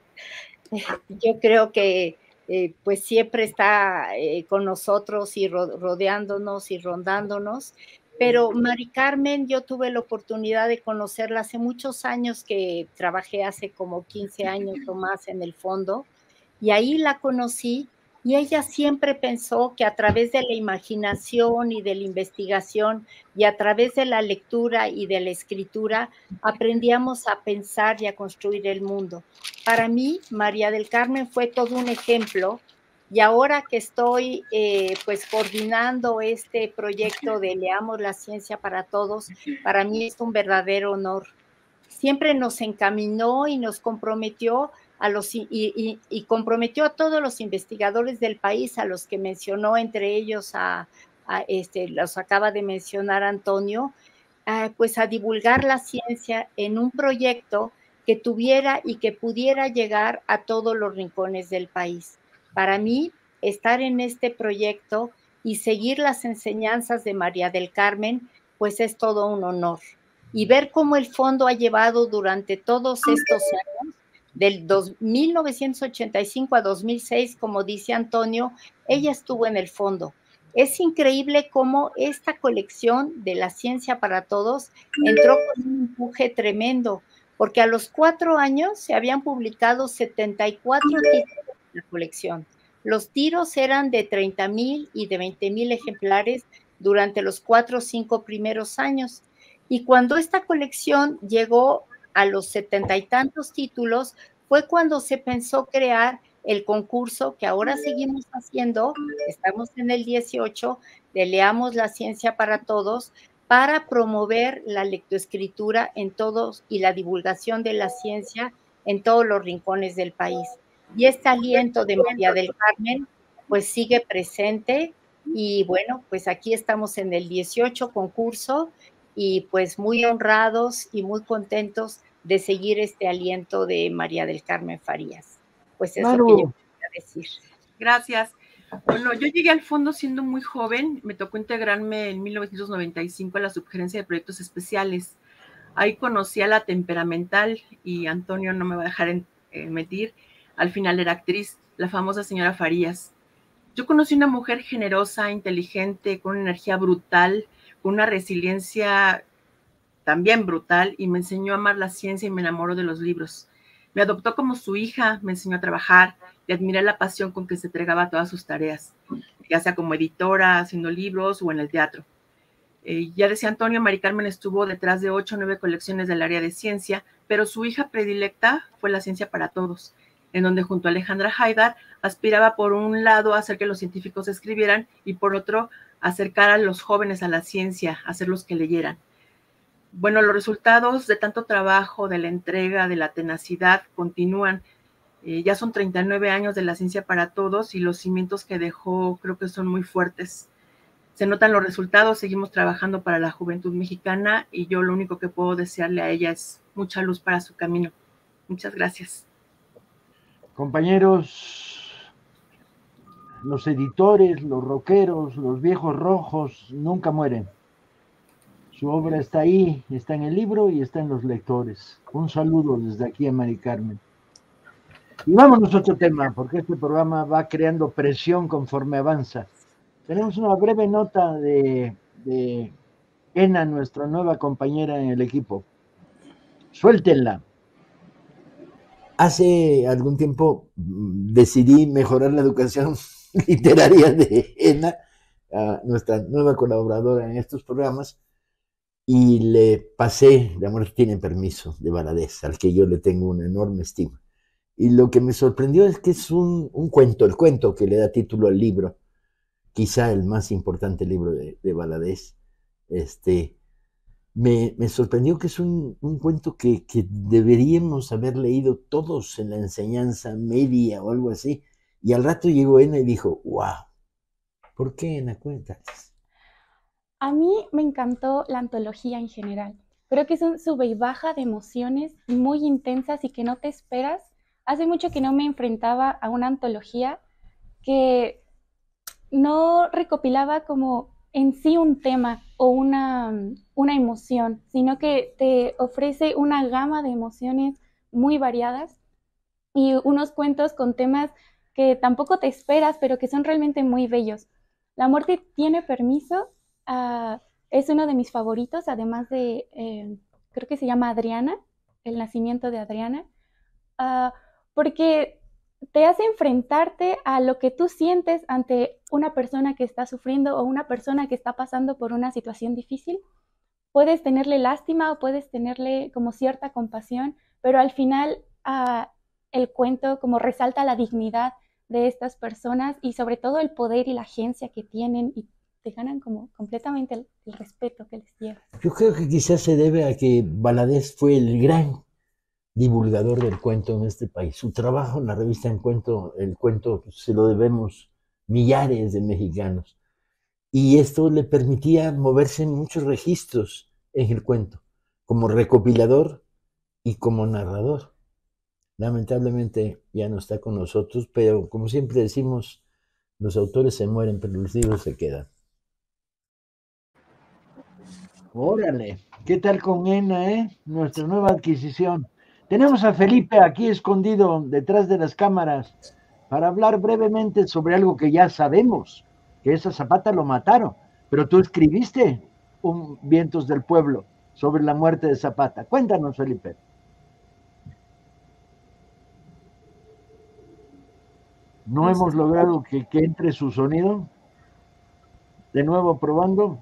Yo creo que eh, pues siempre está eh, con nosotros y ro rodeándonos y rondándonos, pero Mari Carmen, yo tuve la oportunidad de conocerla hace muchos años, que trabajé hace como quince años o más en el fondo, y ahí la conocí, y ella siempre pensó que a través de la imaginación y de la investigación y a través de la lectura y de la escritura aprendíamos a pensar y a construir el mundo. Para mí, María del Carmen fue todo un ejemplo, y ahora que estoy eh, pues coordinando este proyecto de Leamos la Ciencia para Todos, para mí es un verdadero honor. Siempre nos encaminó y nos comprometió a los, y, y, y comprometió a todos los investigadores del país, a los que mencionó, entre ellos a, a este, los acaba de mencionar Antonio, a, pues a divulgar la ciencia en un proyecto que tuviera y que pudiera llegar a todos los rincones del país. Para mí, estar en este proyecto y seguir las enseñanzas de María del Carmen, pues es todo un honor. Y ver cómo el fondo ha llevado durante todos estos años, del mil novecientos ochenta y cinco a dos mil seis, como dice Antonio, ella estuvo en el fondo. Es increíble cómo esta colección de La Ciencia para Todos entró con un empuje tremendo, porque a los cuatro años se habían publicado setenta y cuatro títulos de la colección. Los tiros eran de treinta mil y de veinte mil ejemplares durante los cuatro o cinco primeros años. Y cuando esta colección llegó a los setenta y tantos títulos, fue cuando se pensó crear el concurso que ahora seguimos haciendo, estamos en el dieciocho, de Leamos la Ciencia para Todos, para promover la lectoescritura en todos y la divulgación de la ciencia en todos los rincones del país. Y este aliento de María del Carmen, pues sigue presente, y bueno, pues aquí estamos en el dieciocho concurso, y pues muy honrados y muy contentos de seguir este aliento de María del Carmen Farías. Pues eso Maru. Que yo quería decir. Gracias. Bueno, yo llegué al fondo siendo muy joven, me tocó integrarme en mil novecientos noventa y cinco a la subgerencia de proyectos especiales. Ahí conocí a la temperamental, y Antonio no me va a dejar en, en mentir, al final era actriz, la famosa señora Farías. Yo conocí una mujer generosa, inteligente, con una energía brutal, con una resiliencia también brutal, y me enseñó a amar la ciencia y me enamoró de los libros. Me adoptó como su hija, me enseñó a trabajar y admiré la pasión con que se entregaba a todas sus tareas, ya sea como editora, haciendo libros o en el teatro. Eh, ya decía Antonio, Mari Carmen estuvo detrás de ocho o nueve colecciones del área de ciencia, pero su hija predilecta fue La Ciencia para Todos, en donde junto a Alejandra Haidar aspiraba por un lado a hacer que los científicos escribieran y por otro acercar a los jóvenes a la ciencia, hacerlos que leyeran. Bueno, los resultados de tanto trabajo, de la entrega, de la tenacidad, continúan. Eh, ya son treinta y nueve años de la ciencia para todos y los cimientos que dejó creo que son muy fuertes. Se notan los resultados, seguimos trabajando para la juventud mexicana y yo lo único que puedo desearle a ella es mucha luz para su camino. Muchas gracias. Compañeros, los editores, los rockeros, los viejos rojos nunca mueren. Su obra está ahí, está en el libro y está en los lectores. Un saludo desde aquí a Mari Carmen. Y vámonos a otro tema, porque este programa va creando presión conforme avanza. Tenemos una breve nota de, de Ena, nuestra nueva compañera en el equipo. Suéltenla. Hace algún tiempo decidí mejorar la educación literaria de Ena, nuestra nueva colaboradora en estos programas, y le pasé La muerte tiene permiso, de Valadez, al que yo le tengo una enorme estima. Y lo que me sorprendió es que es un, un cuento, el cuento que le da título al libro, quizá el más importante libro de, de Valadez. Este, me, me sorprendió que es un, un cuento que, que deberíamos haber leído todos en la enseñanza media o algo así. Y al rato llegó Ena y dijo, wow, ¿por qué, Ena? Cuéntales. A mí me encantó la antología en general. Creo que es un sube y baja de emociones muy intensas y que no te esperas. Hace mucho que no me enfrentaba a una antología que no recopilaba como en sí un tema o una, una emoción, sino que te ofrece una gama de emociones muy variadas y unos cuentos con temas que tampoco te esperas, pero que son realmente muy bellos. La muerte tiene permiso. Uh, es uno de mis favoritos, además de, eh, creo que se llama Adriana, el nacimiento de Adriana, uh, porque te hace enfrentarte a lo que tú sientes ante una persona que está sufriendo o una persona que está pasando por una situación difícil. Puedes tenerle lástima o puedes tenerle como cierta compasión, pero al final uh, el cuento como resalta la dignidad de estas personas y sobre todo el poder y la agencia que tienen y te ganan como completamente el, el respeto que les lleva. Yo creo que quizás se debe a que Valadez fue el gran divulgador del cuento en este país. Su trabajo en la revista En Cuento, el cuento se lo debemos millares de mexicanos. Y esto le permitía moverse en muchos registros en el cuento, como recopilador y como narrador. Lamentablemente ya no está con nosotros, pero como siempre decimos, los autores se mueren, pero los libros se quedan. Órale, ¿qué tal con Ena, eh? Nuestra nueva adquisición. Tenemos a Felipe aquí escondido detrás de las cámaras para hablar brevemente sobre algo que ya sabemos, que esa Zapata lo mataron, pero tú escribiste un Vientos del Pueblo sobre la muerte de Zapata. Cuéntanos, Felipe. No hemos logrado que, que entre su sonido. De nuevo probando.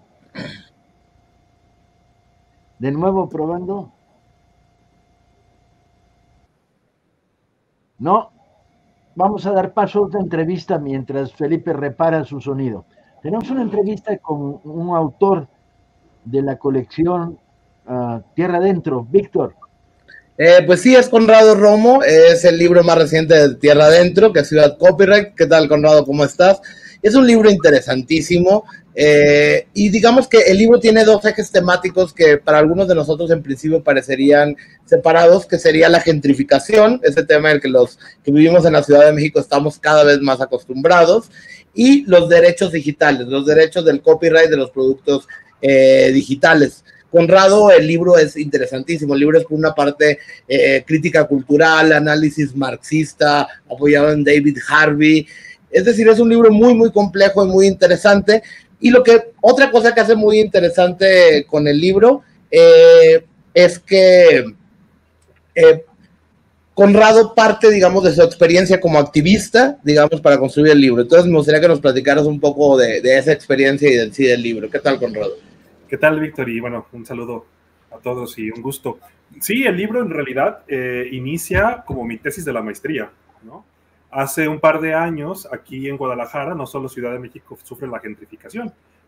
De nuevo probando. No, vamos a dar paso a otra entrevista mientras Felipe repara su sonido. Tenemos una entrevista con un autor de la colección uh, Tierra Adentro, Víctor. Eh, pues sí, es Conrado Romo, es el libro más reciente de Tierra Adentro, que es Ciudad Copyright. ¿Qué tal, Conrado? ¿Cómo estás? Es un libro interesantísimo. Eh, y digamos que el libro tiene dos ejes temáticos que para algunos de nosotros en principio parecerían separados, que sería la gentrificación, ese tema en el que los que vivimos en la Ciudad de México estamos cada vez más acostumbrados, y los derechos digitales, los derechos del copyright de los productos eh, digitales. Conrado, el libro es interesantísimo, el libro es por una parte eh, crítica cultural, análisis marxista, apoyado en David Harvey, es decir, es un libro muy, muy complejo y muy interesante. Y lo que, otra cosa que hace muy interesante con el libro eh, es que eh, Conrado parte, digamos, de su experiencia como activista, digamos, para construir el libro. Entonces me gustaría que nos platicaras un poco de, de esa experiencia y del sí del libro. ¿Qué tal, Conrado? ¿Qué tal, Víctor? Y bueno, un saludo a todos y un gusto. Sí, el libro en realidad eh, inicia como mi tesis de la maestría, ¿no? Hace un par de años, aquí en Guadalajara, no solo Ciudad de México sufre la gentrificación,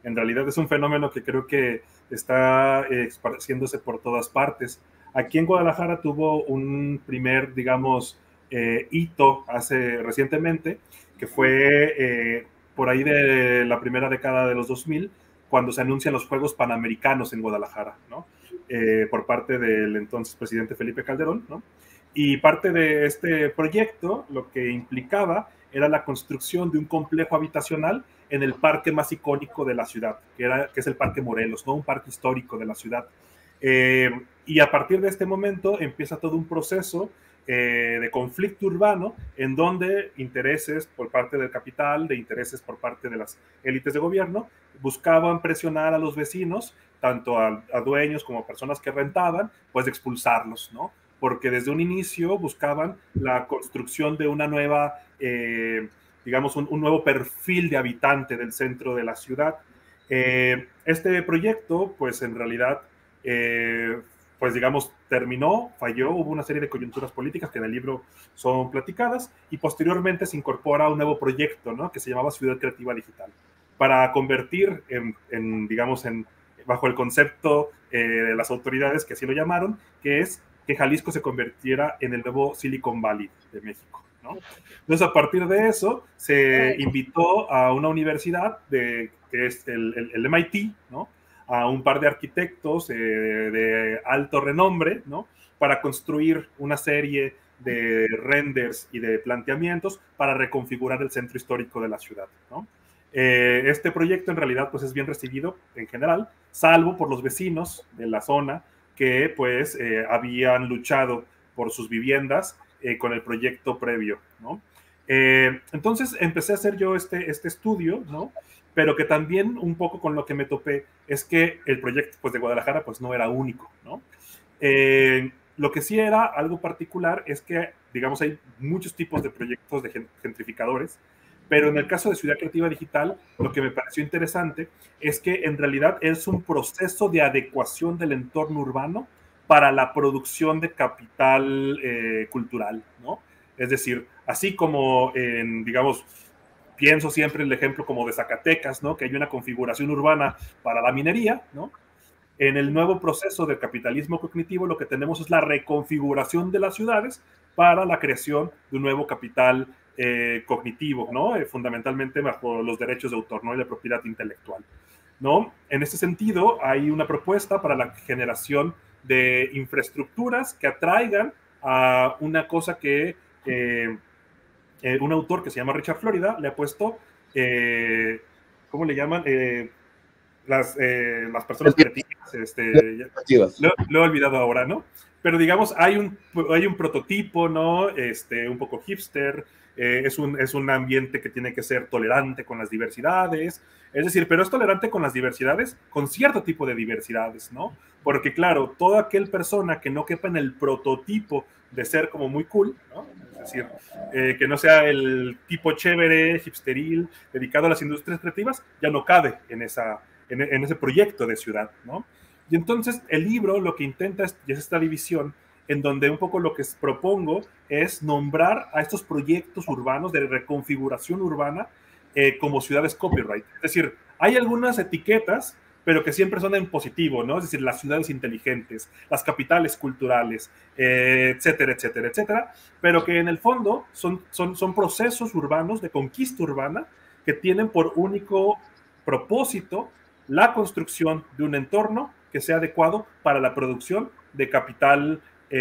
En realidad es un fenómeno que creo que está eh, esparciéndose por todas partes. Aquí en Guadalajara tuvo un primer, digamos, eh, hito hace recientemente, que fue eh, por ahí de la primera década de los dos mil, cuando se anuncian los Juegos Panamericanos en Guadalajara, ¿no? Eh, por parte del entonces presidente Felipe Calderón, ¿no? Y parte de este proyecto lo que implicaba era la construcción de un complejo habitacional en el parque más icónico de la ciudad, que, era, que es el Parque Morelos, ¿no? Un parque histórico de la ciudad. Eh, y a partir de este momento empieza todo un proceso eh, de conflicto urbano en donde intereses por parte del capital, de intereses por parte de las élites de gobierno, buscaban presionar a los vecinos, tanto a, a dueños como a personas que rentaban, pues de expulsarlos, ¿no? Porque desde un inicio buscaban la construcción de una nueva, eh, digamos, un, un nuevo perfil de habitante del centro de la ciudad. Eh, este proyecto, pues en realidad, eh, pues digamos, terminó, falló, hubo una serie de coyunturas políticas que en el libro son platicadas, y posteriormente se incorpora un nuevo proyecto, ¿no? Que se llamaba Ciudad Creativa Digital, para convertir en, en digamos, en, bajo el concepto eh, de las autoridades que así lo llamaron, que es que Jalisco se convirtiera en el nuevo Silicon Valley de México, ¿no? Entonces, a partir de eso, se invitó a una universidad, de, que es el, el, el M I T, ¿no? A un par de arquitectos eh, de alto renombre, ¿no? Para construir una serie de renders y de planteamientos para reconfigurar el centro histórico de la ciudad, ¿no? Eh, este proyecto en realidad pues es bien recibido en general, salvo por los vecinos de la zona que pues eh, habían luchado por sus viviendas eh, con el proyecto previo, ¿no? Eh, entonces empecé a hacer yo este, este estudio, ¿no? Pero que también un poco con lo que me topé es que el proyecto pues, de Guadalajara pues no era único, ¿no? Eh, lo que sí era algo particular es que, digamos, hay muchos tipos de proyectos de gentrificadores, pero en el caso de Ciudad Creativa Digital, lo que me pareció interesante es que en realidad es un proceso de adecuación del entorno urbano para la producción de capital eh, cultural, ¿no? Es decir, así como en, digamos, pienso siempre en el ejemplo como de Zacatecas, ¿no? Que hay una configuración urbana para la minería, ¿no? En el nuevo proceso del capitalismo cognitivo lo que tenemos es la reconfiguración de las ciudades para la creación de un nuevo capital eh, cognitivo, ¿no? Eh, fundamentalmente bajo los derechos de autor, ¿no? Y la propiedad intelectual, ¿no? En este sentido, hay una propuesta para la generación de infraestructuras que atraigan a una cosa que eh, eh, un autor que se llama Richard Florida le ha puesto, eh, ¿cómo le llaman? Eh, las, eh, las personas creativas, este, ya, lo, lo he olvidado ahora, ¿no? Pero digamos, hay un, hay un prototipo, ¿no? Este, un poco hipster, eh, es, un, es un ambiente que tiene que ser tolerante con las diversidades, es decir, pero es tolerante con las diversidades, con cierto tipo de diversidades, ¿no? Porque claro, toda aquel persona que no quepa en el prototipo de ser como muy cool, ¿no? Es decir, eh, que no sea el tipo chévere, hipsteril, dedicado a las industrias creativas, ya no cabe en esa... En, en ese proyecto de ciudad, ¿no? Y entonces el libro lo que intenta es, es esta división en donde un poco lo que propongo es nombrar a estos proyectos urbanos de reconfiguración urbana eh, como ciudades copyright. Es decir, hay algunas etiquetas, pero que siempre son en positivo, ¿no? Es decir, las ciudades inteligentes, las capitales culturales, eh, etcétera, etcétera, etcétera, pero que en el fondo son, son, son procesos urbanos de conquista urbana que tienen por único propósito la construcción de un entorno que sea adecuado para la producción de capital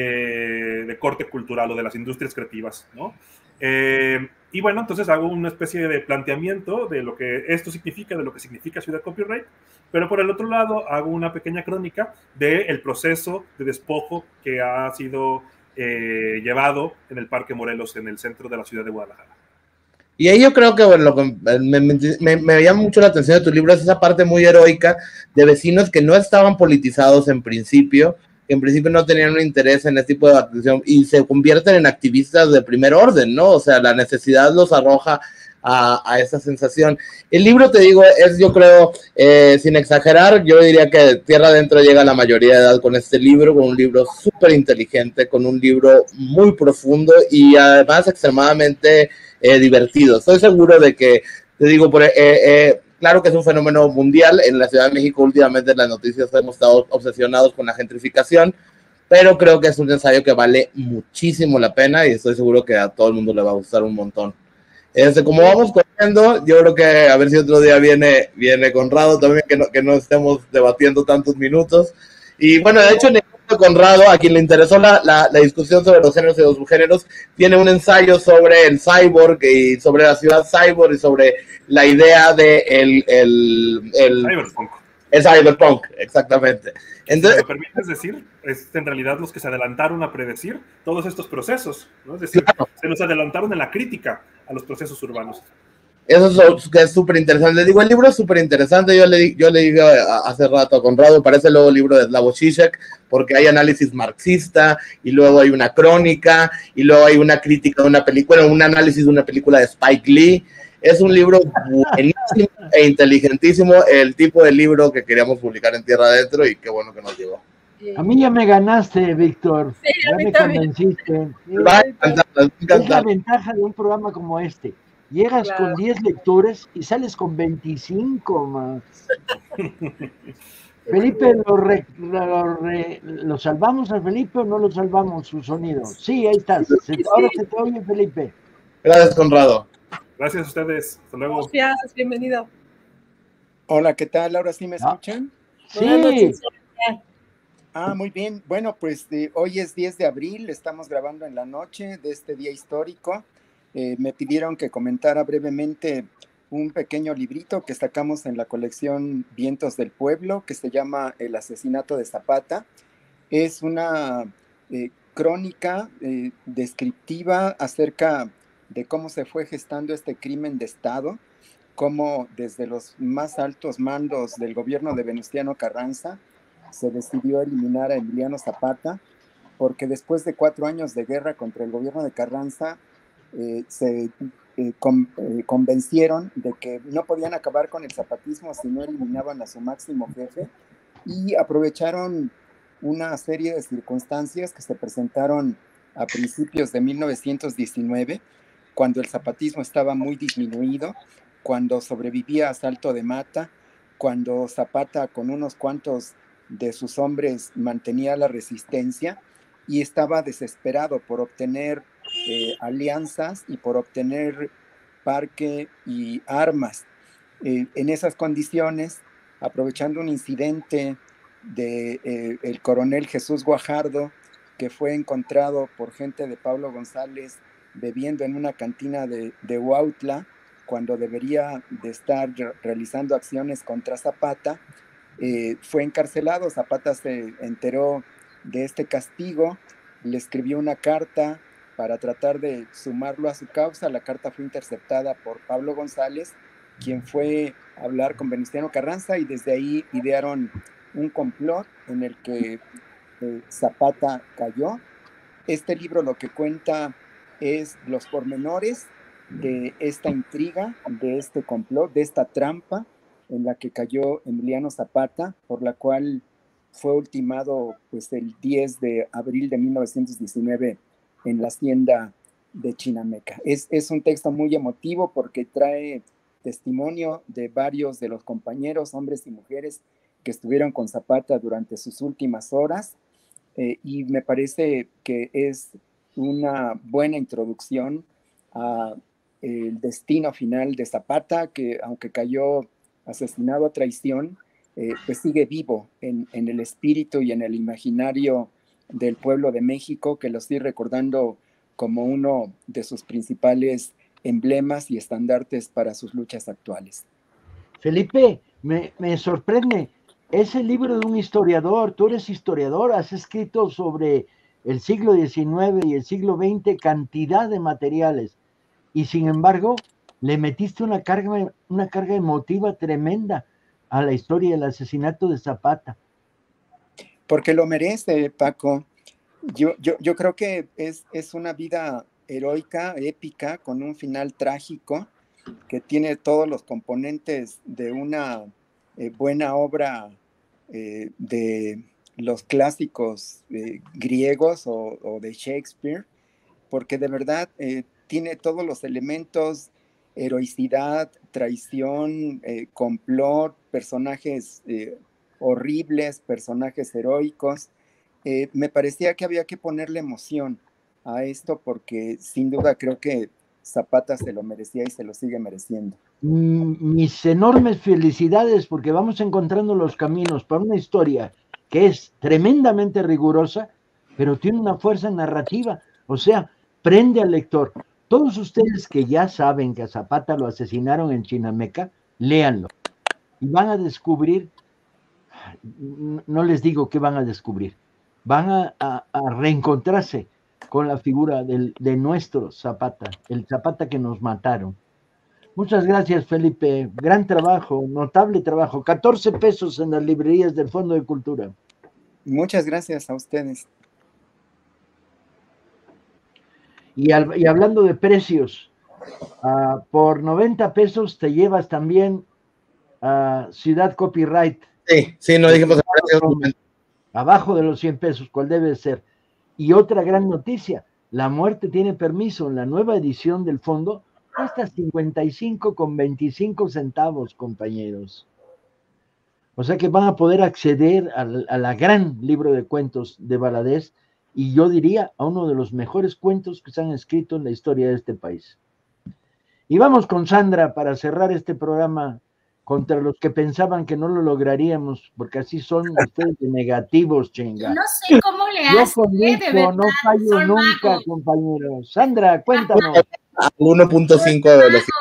eh, de corte cultural o de las industrias creativas, ¿no? Eh, y bueno, entonces hago una especie de planteamiento de lo que esto significa, de lo que significa Ciudad Copyright, pero por el otro lado hago una pequeña crónica del proceso de despojo que ha sido eh, llevado en el Parque Morelos, en el centro de la ciudad de Guadalajara. Y ahí yo creo que, bueno, lo que me, me, me llama mucho la atención de tu libro es esa parte muy heroica de vecinos que no estaban politizados en principio, que en principio no tenían un interés en este tipo de atención y se convierten en activistas de primer orden, ¿no? O sea, la necesidad los arroja a, a esa sensación. El libro, te digo, es, yo creo, eh, sin exagerar, yo diría que Tierra Adentro llega a la mayoría de edad con este libro, con un libro súper inteligente, con un libro muy profundo y además extremadamente... Eh, divertido. Estoy seguro de que, te digo, por, eh, eh, claro que es un fenómeno mundial. En la Ciudad de México últimamente en las noticias hemos estado obsesionados con la gentrificación, pero creo que es un ensayo que vale muchísimo la pena y estoy seguro que a todo el mundo le va a gustar un montón. Este, como vamos corriendo, yo creo que a ver si otro día viene, viene Conrado también, que no, que no estemos debatiendo tantos minutos. Y bueno, de hecho, Conrado, a quien le interesó la, la, la discusión sobre los géneros y los subgéneros, tiene un ensayo sobre el cyborg y sobre la ciudad cyborg y sobre la idea de el, el, el cyberpunk. El cyberpunk, exactamente. Entonces, si me permites decir, es en realidad los que se adelantaron a predecir todos estos procesos, ¿no? Es decir, claro, se nos adelantaron en la crítica a los procesos urbanos. Eso es súper interesante. Le digo, el libro es súper interesante. Yo le, yo le dije hace rato a Conrado, parece el nuevo libro de Slavoj Žižek, porque hay análisis marxista, y luego hay una crónica, y luego hay una crítica de una película, un análisis de una película de Spike Lee. Es un libro buenísimo e inteligentísimo, el tipo de libro que queríamos publicar en Tierra Adentro, y qué bueno que nos llegó. A mí ya me ganaste, Víctor. Sí, ya me convenciste. Va a encantar, va a encantar. Es la ventaja de un programa como este. Llegas claro. con diez lectores y sales con veinticinco más. Felipe, ¿lo, re, lo, re, ¿lo salvamos a Felipe o no lo salvamos su sonido? Sí, ahí estás. Se, ahora se te oye, Felipe. Gracias, Conrado. Gracias a ustedes. Hasta luego. Gracias, bienvenido. Hola, ¿qué tal? ¿Ahora sí me escuchan? Sí. Ah, muy bien. Bueno, pues de, hoy es diez de abril, estamos grabando en la noche de este día histórico. Eh, me pidieron que comentara brevemente un pequeño librito que sacamos en la colección Vientos del Pueblo, que se llama El asesinato de Zapata. Es una eh, crónica eh, descriptiva acerca de cómo se fue gestando este crimen de Estado, cómo desde los más altos mandos del gobierno de Venustiano Carranza se decidió eliminar a Emiliano Zapata, porque después de cuatro años de guerra contra el gobierno de Carranza, Eh, se eh, con, eh, convencieron de que no podían acabar con el zapatismo si no eliminaban a su máximo jefe, y aprovecharon una serie de circunstancias que se presentaron a principios de mil novecientos diecinueve, cuando el zapatismo estaba muy disminuido, cuando sobrevivía a Salto de Mata, cuando Zapata con unos cuantos de sus hombres mantenía la resistencia y estaba desesperado por obtener Eh, alianzas y por obtener parque y armas. Eh, en esas condiciones, aprovechando un incidente de eh, el coronel Jesús Guajardo, que fue encontrado por gente de Pablo González bebiendo en una cantina de, de Huautla, cuando debería de estar realizando acciones contra Zapata, eh, fue encarcelado. Zapata se enteró de este castigo, le escribió una carta para tratar de sumarlo a su causa. La carta fue interceptada por Pablo González, quien fue a hablar con Venustiano Carranza, y desde ahí idearon un complot en el que eh, Zapata cayó. Este libro lo que cuenta es los pormenores de esta intriga, de este complot, de esta trampa en la que cayó Emiliano Zapata, por la cual fue ultimado pues, el diez de abril de mil novecientos diecinueve en la hacienda de Chinameca. Es, es un texto muy emotivo porque trae testimonio de varios de los compañeros, hombres y mujeres, que estuvieron con Zapata durante sus últimas horas, eh, y me parece que es una buena introducción a el destino final de Zapata, que aunque cayó asesinado a traición, eh, pues sigue vivo en, en el espíritu y en el imaginario del pueblo de México, que lo estoy recordando como uno de sus principales emblemas y estandartes para sus luchas actuales. Felipe, me, me sorprende, es el libro de un historiador, tú eres historiador, has escrito sobre el siglo diecinueve y el siglo veinte cantidad de materiales, y sin embargo le metiste una carga, una carga emotiva tremenda a la historia del asesinato de Zapata. Porque lo merece, Paco. Yo, yo, yo creo que es, es una vida heroica, épica, con un final trágico, que tiene todos los componentes de una eh, buena obra eh, de los clásicos eh, griegos o, o de Shakespeare, porque de verdad eh, tiene todos los elementos heroicidad, traición, eh, complot, personajes eh, horribles, personajes heroicos. Eh, me parecía que había que ponerle emoción a esto porque sin duda creo que Zapata se lo merecía y se lo sigue mereciendo. Mis enormes felicidades porque vamos encontrando los caminos para una historia que es tremendamente rigurosa, pero tiene una fuerza narrativa, o sea, prende al lector. Todos ustedes que ya saben que a Zapata lo asesinaron en Chinameca, léanlo y van a descubrir, no les digo qué van a descubrir, van a, a, a reencontrarse con la figura del, de nuestro Zapata, el Zapata que nos mataron. Muchas gracias, Felipe. Gran trabajo, notable trabajo. catorce pesos en las librerías del Fondo de Cultura. Muchas gracias a ustedes. Y, al, y hablando de precios, uh, por noventa pesos te llevas también a uh, Ciudad Copyright. Sí, sí, no dijimos el precio. Abajo de los cien pesos, ¿cuál debe ser? Y otra gran noticia, La Muerte tiene permiso en la nueva edición del fondo, cuesta cincuenta y cinco con veinticinco centavos, compañeros. O sea que van a poder acceder a la, a la gran libro de cuentos de Valadez, y yo diría a uno de los mejores cuentos que se han escrito en la historia de este país. Y vamos con Sandra para cerrar este programa contra los que pensaban que no lo lograríamos, porque así son ustedes de negativos, chinga. No sé cómo le hacen. Yo con ¿eh? esto De verdad, no fallo nunca, magos. compañeros. Sandra, cuéntanos. uno punto cinco de velocidad.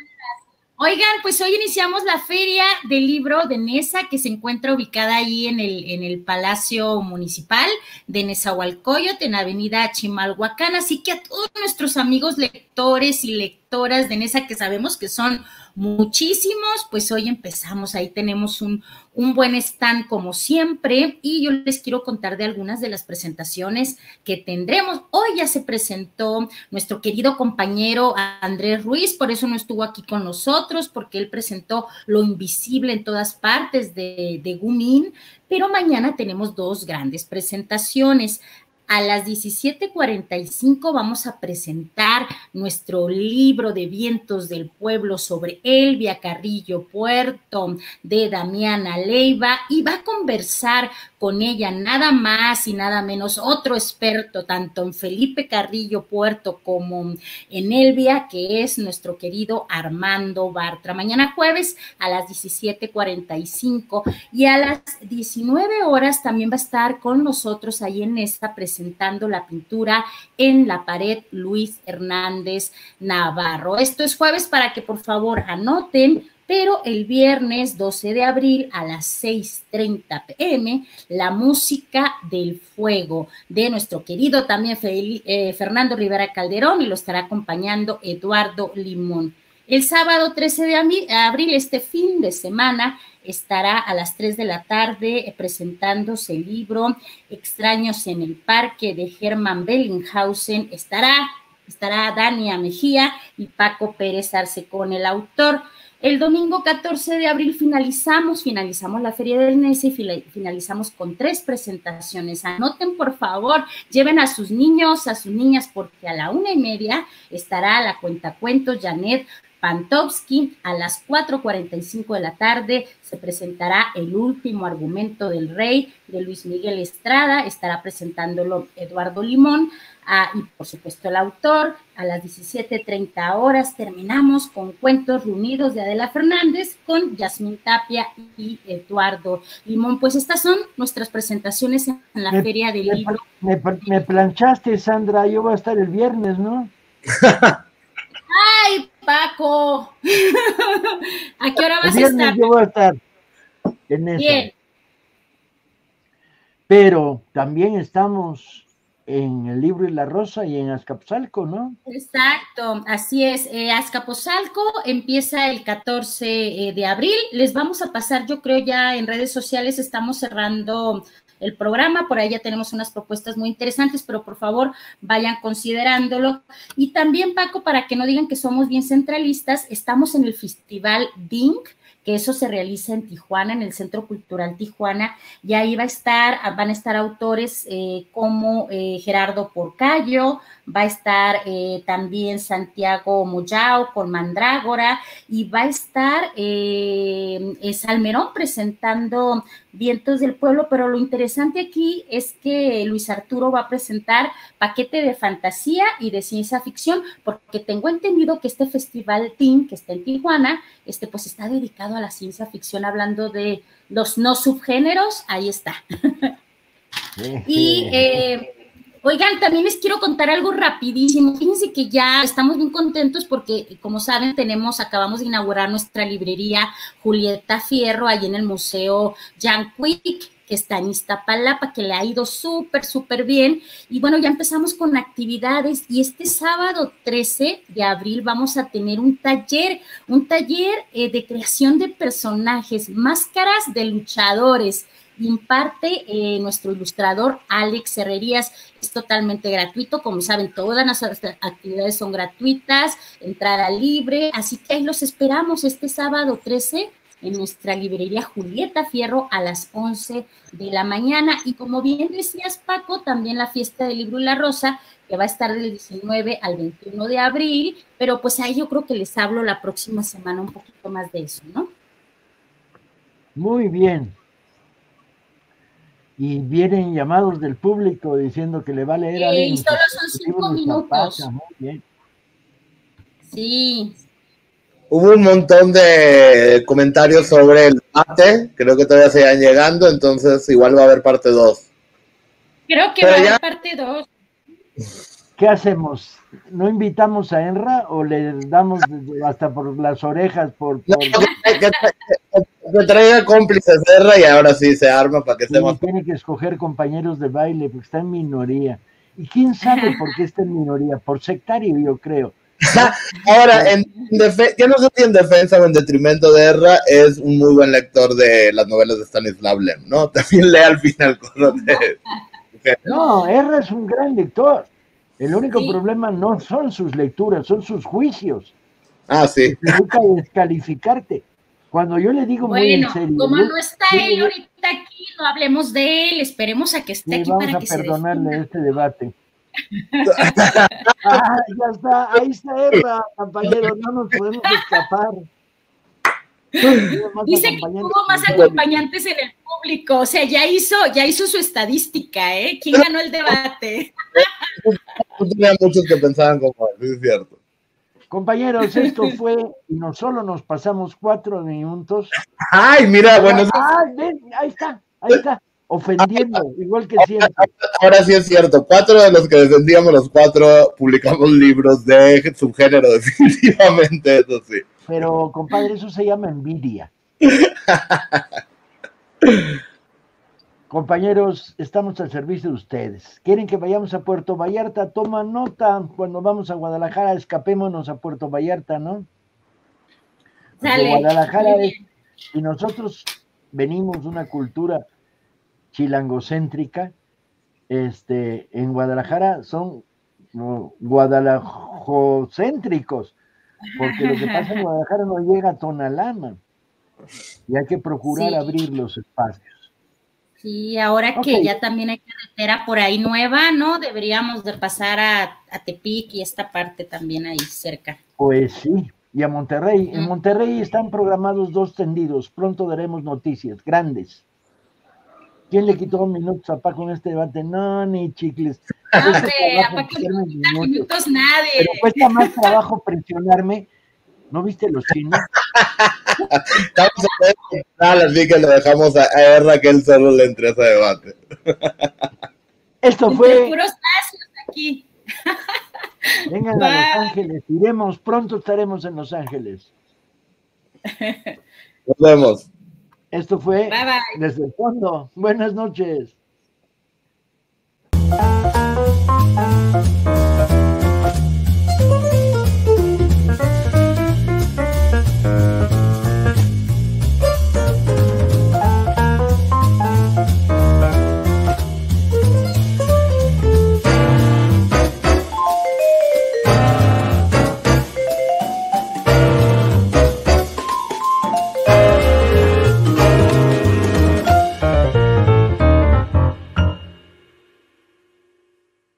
Oigan, pues hoy iniciamos la feria del libro de Nesa, que se encuentra ubicada ahí en el, en el Palacio Municipal de Nezahualcóyotl, en Avenida Chimalhuacán, así que a todos nuestros amigos lectores y lectoras de Nesa, que sabemos que son muchísimos, pues hoy empezamos, ahí tenemos un, un buen stand como siempre, y yo les quiero contar de algunas de las presentaciones que tendremos. Hoy ya se presentó nuestro querido compañero Andrés Ruiz, por eso no estuvo aquí con nosotros, porque él presentó Lo Invisible en Todas Partes de, de Gumín, pero mañana tenemos dos grandes presentaciones. A las diecisiete cuarenta y cinco vamos a presentar nuestro libro de Vientos del Pueblo sobre Elvia Carrillo Puerto de Damiana Leiva, y va a conversar con ella nada más y nada menos otro experto tanto en Felipe Carrillo Puerto como en Elvia, que es nuestro querido Armando Bartra. Mañana jueves a las diecisiete cuarenta y cinco, y a las diecinueve horas también va a estar con nosotros ahí en esta presentación presentando la pintura En la Pared, Luis Hernández Navarro. Esto es jueves para que por favor anoten, pero el viernes doce de abril a las seis treinta p m la música del fuego de nuestro querido también Fel eh, Fernando Rivera Calderón, y lo estará acompañando Eduardo Limón. El sábado trece de abril, este fin de semana, estará a las tres de la tarde presentándose el libro Extraños en el Parque de Hermann Bellinghausen. Estará, estará Dania Mejía y Paco Pérez Arce con el autor. El domingo catorce de abril finalizamos, finalizamos la Feria del Nesa y finalizamos con tres presentaciones. Anoten, por favor, lleven a sus niños, a sus niñas, porque a la una y media estará la cuentacuentos Janet Pantowski. A las cuatro cuarenta y cinco de la tarde se presentará El Último Argumento del Rey de Luis Miguel Estrada, estará presentándolo Eduardo Limón, ah, y por supuesto el autor. A las diecisiete treinta horas terminamos con Cuentos Reunidos de Adela Fernández con Yasmín Tapia y Eduardo Limón. Pues estas son nuestras presentaciones en la me, Feria del me, Libro. Me, me planchaste, Sandra, yo voy a estar el viernes, ¿no? ¡Ay, Paco! ¿A qué hora vas el viernes a estar? Yo voy a estar en eso. Bien. Pero también estamos en El Libro y la Rosa y en Azcapotzalco, ¿no? Exacto, así es. Eh, Azcapotzalco empieza el catorce de abril. Les vamos a pasar, yo creo ya en redes sociales estamos cerrando el programa, por ahí ya tenemos unas propuestas muy interesantes, pero por favor vayan considerándolo. Y también, Paco, para que no digan que somos bien centralistas, estamos en el Festival D I N C, que eso se realiza en Tijuana, en el Centro Cultural Tijuana, y ahí va a estar, van a estar autores eh, como eh, Gerardo Porcayo, va a estar eh, también Santiago Moyao con Mandrágora, y va a estar eh, Salmerón presentando Vientos del Pueblo, pero lo interesante aquí es que Luis Arturo va a presentar paquete de fantasía y de ciencia ficción, porque tengo entendido que este festival T I N, que está en Tijuana, este pues está dedicado a la ciencia ficción, hablando de los no subgéneros, ahí está. Y eh, oigan, también les quiero contar algo rapidísimo. Fíjense que ya estamos bien contentos porque, como saben, tenemos, acabamos de inaugurar nuestra librería Julieta Fierro, ahí en el Museo Jan Quick, que está en Iztapalapa, que le ha ido súper, súper bien. Y bueno, ya empezamos con actividades y este sábado trece de abril vamos a tener un taller, un taller eh, de creación de personajes, máscaras de luchadores. Imparte eh, nuestro ilustrador Alex Herrerías, es totalmente gratuito, como saben, todas las actividades son gratuitas, entrada libre, así que ahí los esperamos este sábado trece en nuestra librería Julieta Fierro a las once de la mañana. Y como bien decías, Paco, también la fiesta del libro y la rosa, que va a estar del diecinueve al veintiuno de abril, pero pues ahí yo creo que les hablo la próxima semana un poquito más de eso, ¿no? Muy bien. Y vienen llamados del público diciendo que le va a leer sí, a alguien. Y solo son cinco minutos. Muy bien. Sí. Hubo un montón de comentarios sobre el debate, creo que todavía se van llegando, entonces igual va a haber parte dos. Creo que Pero va ya... a haber parte dos. ¿Qué hacemos? ¿No invitamos a Enra o le damos hasta por las orejas? por, por... No, que, que, que, que traiga cómplices de Enra y ahora sí se arma para que estemos. Tiene que escoger compañeros de baile porque está en minoría. ¿Y quién sabe por qué está en minoría? Por sectario, yo creo. Ahora, en defe- yo no sé si en defensa o en detrimento de Erra, es un muy buen lector de las novelas de Stanislav Lem, ¿no? También lee al final cosas de... No, Erra es un gran lector. El único sí. problema no son sus lecturas, son sus juicios. Ah, sí. Nunca descalificarte. Cuando yo le digo bueno, muy en serio... como yo, no está yo, él ahorita aquí, no hablemos de él, esperemos a que esté aquí para que se defina. Vamos a perdonarle este debate. Ah, ya está, ahí está Erra, compañero, no nos podemos escapar. Dice que hubo más acompañantes en el público, o sea, ya hizo, ya hizo su estadística, ¿eh? ¿Quién ganó el debate? Tenía muchos que pensaban como él, es cierto. Compañeros, esto fue, y no solo nos pasamos cuatro minutos. Ay, mira, bueno. Ah, ven, ahí está, ahí está. Ofendiendo, igual que siempre. Ahora sí es cierto, cuatro de los que defendíamos, los cuatro publicamos libros de subgénero, definitivamente, eso sí. Pero, compadre, eso se llama envidia. Compañeros, estamos al servicio de ustedes. ¿Quieren que vayamos a Puerto Vallarta? Toma nota, cuando vamos a Guadalajara, escapémonos a Puerto Vallarta, ¿no? Dale. Guadalajara es, y nosotros venimos de una cultura chilangocéntrica, este, en Guadalajara son no, guadalajocéntricos, porque lo que pasa en Guadalajara no llega a Tonalá, y hay que procurar sí. abrir los espacios. Sí, ahora okay. que ya también hay carretera por ahí nueva, ¿no? Deberíamos de pasar a, a Tepic y esta parte también ahí cerca. Pues sí, y a Monterrey. Mm. En Monterrey están programados dos tendidos, pronto daremos noticias grandes. ¿Quién le quitó minutos a Paco en este debate? No, ni chicles. No, hombre, a Paco no quita minutos nadie. Pero cuesta más trabajo presionarme. ¿No viste los chinos? Estamos a ver, así que le dejamos a Erra que él solo le entre a ese debate. Esto fue... Entre puros nacios aquí. Vengan Bye. a Los Ángeles, iremos, pronto estaremos en Los Ángeles. Nos vemos. Esto fue bye, bye. Desde el Fondo. Buenas noches.